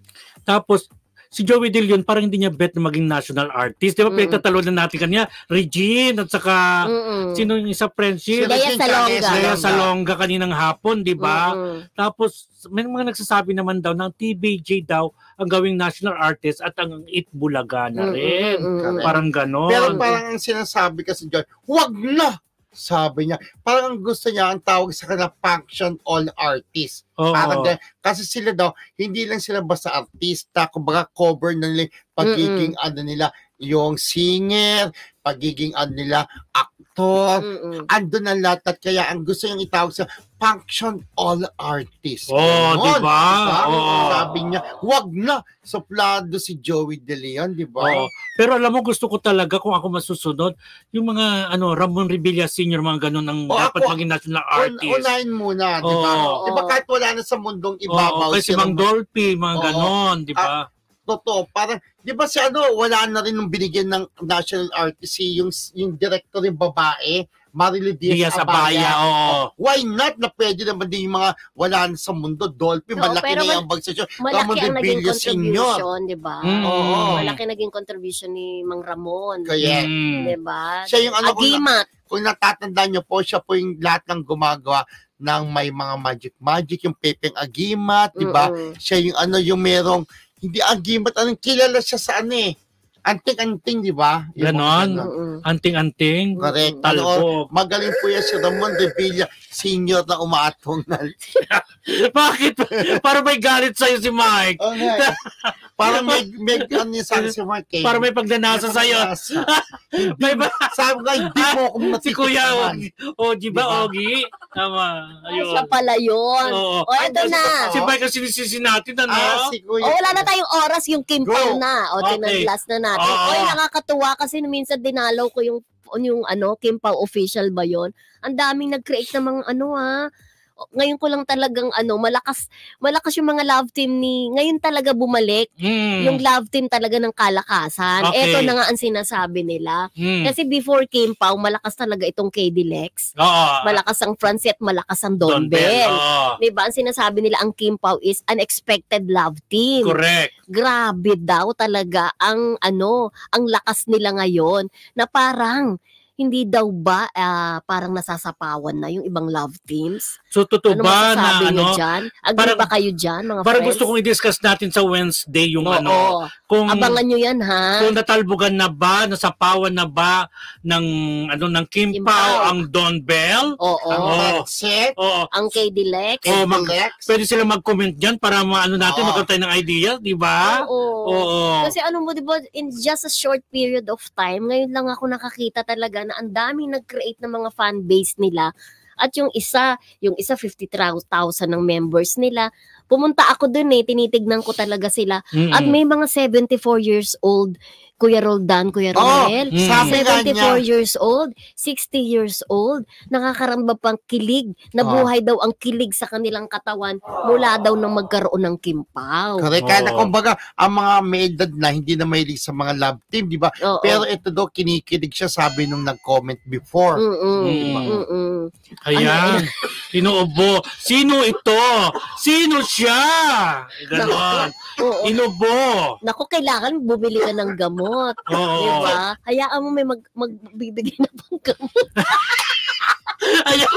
Tapos, si Joey De Leon parang hindi niya bet na maging national artist. Di ba, Mm. pinagtatalunan natin kanya, Regine, at saka, Mm-mm. sino yung isa friendship? Si Lea Regine Salonga. Chavez, Lea Salonga. Salonga kaninang hapon, di ba? Mm-mm. Tapos, may mga nagsasabi naman daw ng T B J daw ang gawing national artist at ang It Bulaga na rin. Mm-mm. Parang ganon. Pero parang ang sinasabi kasi John, wag na! Sabi niya. Parang ang gusto niya, ang tawag sa kanila, function all artist. Oo. Parang ganyan. Kasi sila daw, hindi lang sila basta artista, kumbaga cover na nila yung pagiging ano nila, yung singer, pagiging ano nila, actor, Mm-mm. ando na lahat. At kaya ang gusto niyang itawag sa function all artist. Oo, Ganon, di ba? diba? Oo. Sabi niya, wag na. Soplado si Joey De Leon, di ba? Oo. Pero alam mo, gusto ko talaga kung ako masusunod, yung mga ano Ramon Revilla Senior, mga ganun ang O, dapat ako, maging national Un- artist. unahin muna, di ba? Oo. Di ba kahit wala na sa mundong Oo, ibabaw. kasi sila- Mang Dolphy, mga Oo. ganon, di ba? Totoo, parang, di ba si ano, wala na rin nung binigyan ng national artist, si yung, yung director yung babae, Marilu Diaz, Diaz Abaya, oo. Why not na pwede naman din yung mga wala na sa mundo, Dolphy, Oo, malaki pero na mal- yung bagsasyon. Malaki Ramon ang naging Revilla Senior. contribution, di ba? Mm. Oo. Malaki naging contribution ni Mang Ramon. Kaya, Mm. Di ba? siya yung ano, kung, na, Agimat. kung natatandaan nyo po, siya po yung lahat ng gumagawa ng may mga magic-magic, yung Pepeng Agimat, di ba? Mm-mm. Siya yung ano, yung merong, hindi agimat, anong kilala siya sa ano eh. Anting-anting, di ba? Yung mga Ganon. ganon. Mm-mm. Anting-anting, Correct. Ano, talbog. magaling po yan si Ramon Revilla, senior na umaatong na. Bakit? Para may galit sa'yo si Mike. Okay. Parang may, may ano yung sabi si Mark eh. Para may pagnanasa sa'yo. May ba? Sabi ko, hindi mo akong Si Kuya natitikman. Ogi. Ogi ba? Diba? Ogi? Tama. Ay, Ayun. siya pala yun. Oo. O, eto Ay, na. Si Mike ang sinisisi natin, ano? Ah, si Kuya. O, wala na tayong oras, yung Kim Go. Pao na. O, Okay. tinag-last na natin. Oo. Oy, nakakatuwa kasi minsan dinalaw ko yung yung ano, Kim Pao official ba yon? Ang daming nag-create ng mga ano ha. Ngayon ko lang talagang ano, malakas malakas yung mga love team ni, ngayon talaga bumalik Mm. yung love team talaga ng kalakasan. Okay. Ito na nga ang sinasabi nila. Mm. Kasi before Kim Pao, malakas talaga itong K D Lex. Oo. Malakas ang Francet, malakas ang Don, Don Bell. Bell. Oo. Diba? Ang sinasabi nila, ang Kim Pao is unexpected love team. Correct. Grabe daw talaga ang ano, ang lakas nila ngayon na parang hindi daw ba ah, parang nasasapawan na yung ibang love teams? So, totoo Ano ba na masasabi niyo ano? dyan? Agree parang- ba kayo dyan, mga Parang friends? gusto kong i-discuss natin sa Wednesday yung Oo. ano. Kung, Abangan nyo yan, ha? kung natalbugan na ba, nasapawan na ba ng ano ng Kim Kim Pao Pao. ang Don Bell? Oo. Ang Oo. set, Oo. Ang K D Lex? Oo, mag- Lex. Pwede sila mag-comment dyan para maano natin, Oo. magkaroon tayo ng idea, di ba? Oo. Oo. Kasi ano mo, di ba, in just a short period of time, ngayon lang ako nakakita talaga na ang daming nag-create ng mga fan base nila. At yung isa, yung isa fifty thousand ng members nila. pumunta ako dun eh, tinitignan ko talaga sila. Mm-mm. At may mga seventy-four years old, Kuya Roldan, Kuya Oh, Romel, mm. sabi nga seventy-four niya. years old, sixty years old, nakakarambab pang kilig, Ah. nabuhay daw ang kilig sa kanilang katawan mula daw nang magkaroon ng kimpaw. Correct. Kaya na Oo. kumbaga, ang mga may edad na hindi na mahilig sa mga love team, di ba? Oo. Pero ito daw, kinikilig siya, sabi nung nag-comment before. Mm-mm. Mm. Mm-mm. Ayan. Inuubo. Sino ito? Sino siya? Ganon. Oo. Inubo. Naku, kailangan bumili ka ng gamot. Oo. Diba? Hayaan mo may mag, magbibigay na pang gamot. Ayan.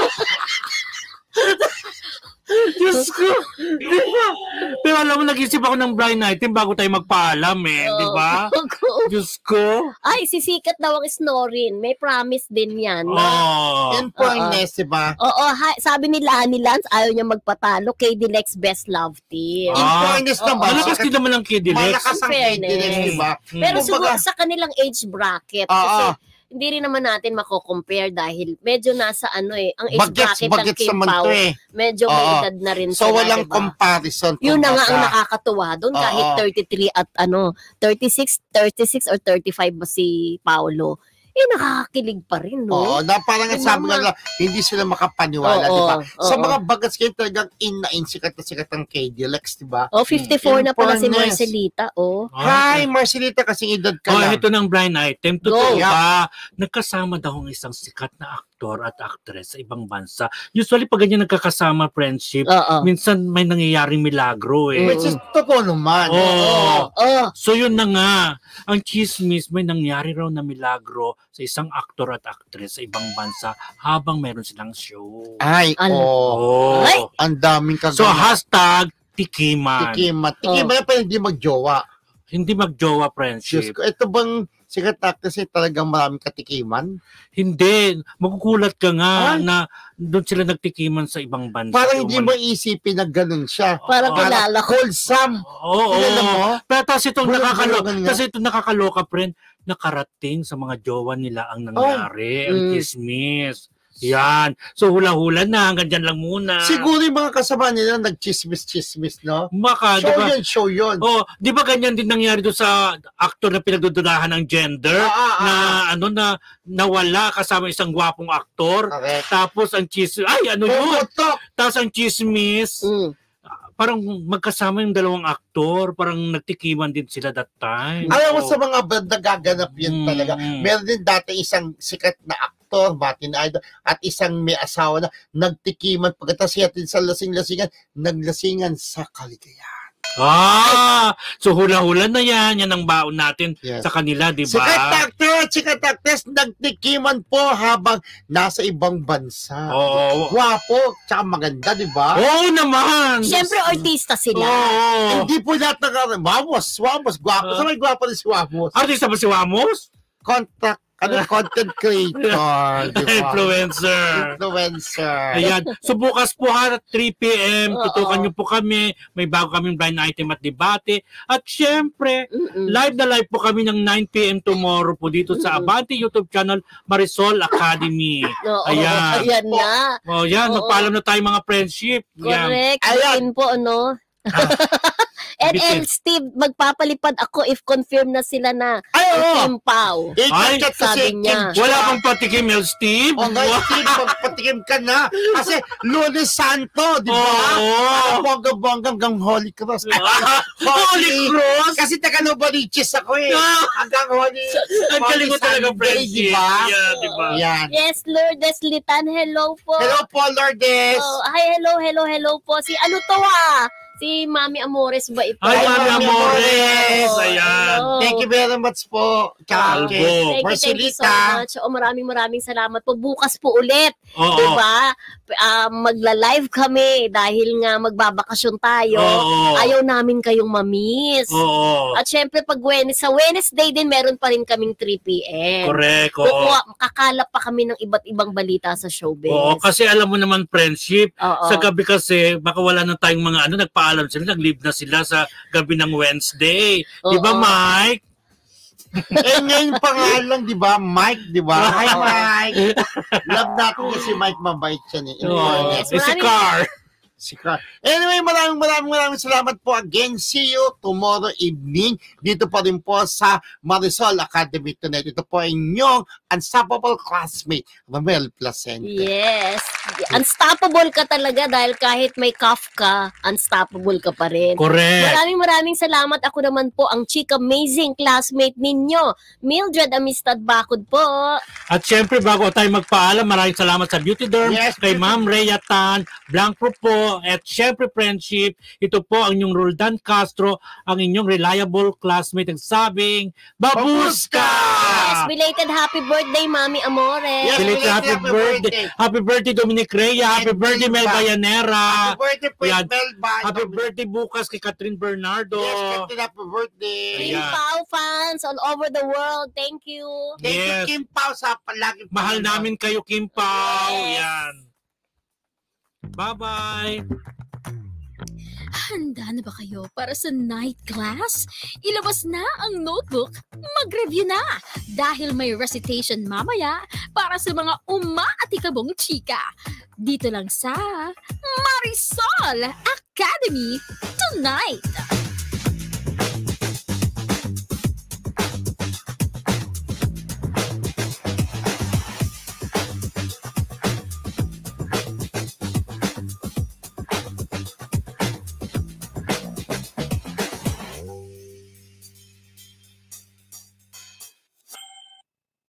Diyos ko. Di ba? Pero alam mo, nag-isip ako ng blind item bago tayo magpaalam eh. Di ba? Oo. Diyos ko. Ay, sisikat daw ang snorin. May promise din yan. Oh. In fairness, di ba? Oo, ha, sabi ni Lani Lance, ayaw niya magpatalo kay the Lex Best Love Team. In Ah. fairness Oo. naman, Malakas din naman ang Kid Lex. malakas ang Fairness. kidilis, di ba? Pero Kumbaga- siguro sa kanilang age bracket, Oo. kasi hindi rin naman natin mako-compare dahil medyo nasa ano eh, ang age Bagets, bracket ng bagets Kim naman Pao, to eh. medyo may Oo. edad na rin So, sila, walang diba? comparison. Yun na nga ang kumbaga. nakakatuwa doon kahit Oo. thirty-three at ano, thirty-six, thirty-six or thirty-five ba si Paolo. Eh, nakakakilig pa rin, no? Oo, na parang Ay, sabi mama. nga nila, hindi sila makapaniwala, Oo, di ba? Sa oo. mga bagets kayo talagang in na in, sikat na sikat ang K D Lex, di ba? Oh, fifty-four In na pala si fairness. Marcelita, oh. Hi, Marcelita, kasing edad ka Oh, lang. ito ng blind item. Totoo Go. ba? Nagkasama daw ang isang sikat na aktor at actress sa ibang bansa. Usually, pag ganyan nagkakasama friendship, Oo. minsan may nangyayaring milagro eh. Which is totoo naman. Oo. Oh, So yun na nga, ang chismis, may nangyari raw na milagro sa isang aktor at actress sa ibang bansa habang meron silang show. Ay, Al- oh. Oh. Ay! Ang daming kagana. So hashtag tikiman. Tikiman. Tikiman pa hindi magjowa. Hindi magjowa Diyos friendship. ko, ito bang sikat na actress eh, talagang maraming katikiman? Hindi. Magugulat ka nga Ay. na doon sila nagtikiman sa ibang bansa. Parang hindi mo Uman- isipin na ganun siya. parang Oo. kilala ko. Wholesome. Oo. Kilala mo? Pero tapos itong nakakaloka, Bulong-bulungan nga. kasi itong nakakaloka, friend, nakarating sa mga jowa nila ang nangyari, ang Mm. chismis. Yan. So hula-hula na, hanggang dyan lang muna. Siguro yung mga kasama nila nag-chismis-chismis, no? Maka, di Show ba? yun, show yun. Oh, di ba ganyan din nangyari doon sa aktor na pinagdududahan ng gender Ah, ah, ah. na ano na nawala kasama isang gwapong aktor. Correct. Tapos ang chismis, ay ano yun? Pumutok. Tapos ang chismis, Mm. parang magkasama yung dalawang aktor, parang nagtikiman din sila that time. Alam mo So, sa mga band nagaganap yun Mm. talaga. Meron din dati isang sikat na aktor, Martin Idol, at isang may asawa na nagtikiman pagkatapos yatin sa lasing-lasingan, naglasingan sa kaligayahan. Ah, so hula-hula na yan. Yan ang baon natin Yes. sa kanila, di ba? Sikat na actor at sikat na actress nagtikiman po habang nasa ibang bansa. Oo. Gwapo, tsaka maganda, di ba? Oo naman. Siyempre, artista sila. Oo. Hindi po lahat ng Wamos, Wamos, gwapo. Ah. Sa may gwapo rin si Wamos. Artista ba si Wamos? Contact, ano, content creator, di ba? Influencer. Influencer. Ayan. So bukas po ha, three p.m. Oo. Tutukan niyo po kami. May bago kaming blind item at debate. At syempre, Mm-mm. live na live po kami ng nine p.m. tomorrow po dito sa Mm-mm. Abante YouTube channel Marisol Academy. Oo, Ayan. ayan na. Oh, yan. Oo. Magpaalam na tayo mga friendship. Yan. Correct. Ayan. Ayan po, ano? And, Bitin. and Steve, magpapalipad ako if confirm na sila na Ay, oo. Kim Pao. Ay, Ikat kasi sabi niya. Kim Wala Cha. kang patikim, El Steve. O nga, Steve, magpatikim ka na. Kasi Lunes Santo, di ba? Oo. Parang bongga-bongga hanggang Holy Cross. Holy Cross! Kasi taga Novaliches ako eh. Ah. Hanggang Holy Ang galing mo talaga, Sunday, friendship. di ba? Yeah, di ba? Yan. Yes, Lourdes Litan, hello po. Hello po, Lourdes. Oh, hi, hello, hello, hello po. Si ano to ah? Si Mami Amores ba ito? Ay, Ay, Mami Mami Amores! Oh, Ayan. hello. Thank you very much po. Kalbo. Kake. Thank you, thank you so Marcelita. much. O, maraming maraming salamat po. Bukas po ulit. Oo. Diba? Ah, magla-live kami dahil nga magbabakasyon tayo. Oo. Ayaw namin kayong mamiss. Oo. At syempre, pag Wednesday, sa Wednesday din, meron pa rin kaming three p.m. Correct. Oo. Kukuha, kakalap pa kami ng iba't ibang balita sa showbiz. Oo, kasi alam mo naman, friendship, Oo. sa gabi kasi, baka wala na tayong mga ano, nagpaalam sila, nag-leave na sila sa gabi ng Wednesday. Di ba, Oo. Mike? Eh, ngayon pa nga lang, di ba? Mike, di ba? Hi, Mike. Love natin kasi Mike, mabait siya eh. In Oo. fairness. Yes, Eh, si maraming- Car. Si Carl. Anyway, maraming maraming maraming salamat po again. See you tomorrow evening dito pa rin po sa Marisol Academy Tonight. Ito po ay inyong unstoppable classmate, Romel Placente. Yes. Unstoppable ka talaga dahil kahit may cough ka, unstoppable ka pa rin. Correct. Maraming maraming salamat. Ako naman po ang chika amazing classmate ninyo, Mildred Amistad Bakod po. At syempre, bago tayo magpaalam, maraming salamat sa Beauty Derm, Yes, kay Beauty Ma'am Rhea Tan, Blanco po, at syempre Friendship. Ito po ang inyong Roldan Castro, ang inyong reliable classmate nagsabing, Babuska! Yes, belated happy birthday, Mami Amore. Yes, Belated belated happy happy birthday. birthday. Happy birthday, Dominic Rhea. Happy And birthday, Mel Melba. Bayanera. Happy birthday po, Yan. Melba. Happy birthday bukas kay Catherine Bernardo. Yes, Captain, happy birthday. Kim Ayan. Pao fans all over the world, thank you. Thank you, Yes. Kim Pao, sa palagi. Mahal namin kayo, Kim Pao. Yes. Yan. Bye-bye. Handa na ba kayo para sa night class? Ilabas na ang notebook, mag-review na! Dahil may recitation mamaya para sa mga umaatikabong chika. Dito lang sa Marisol Academy Tonight!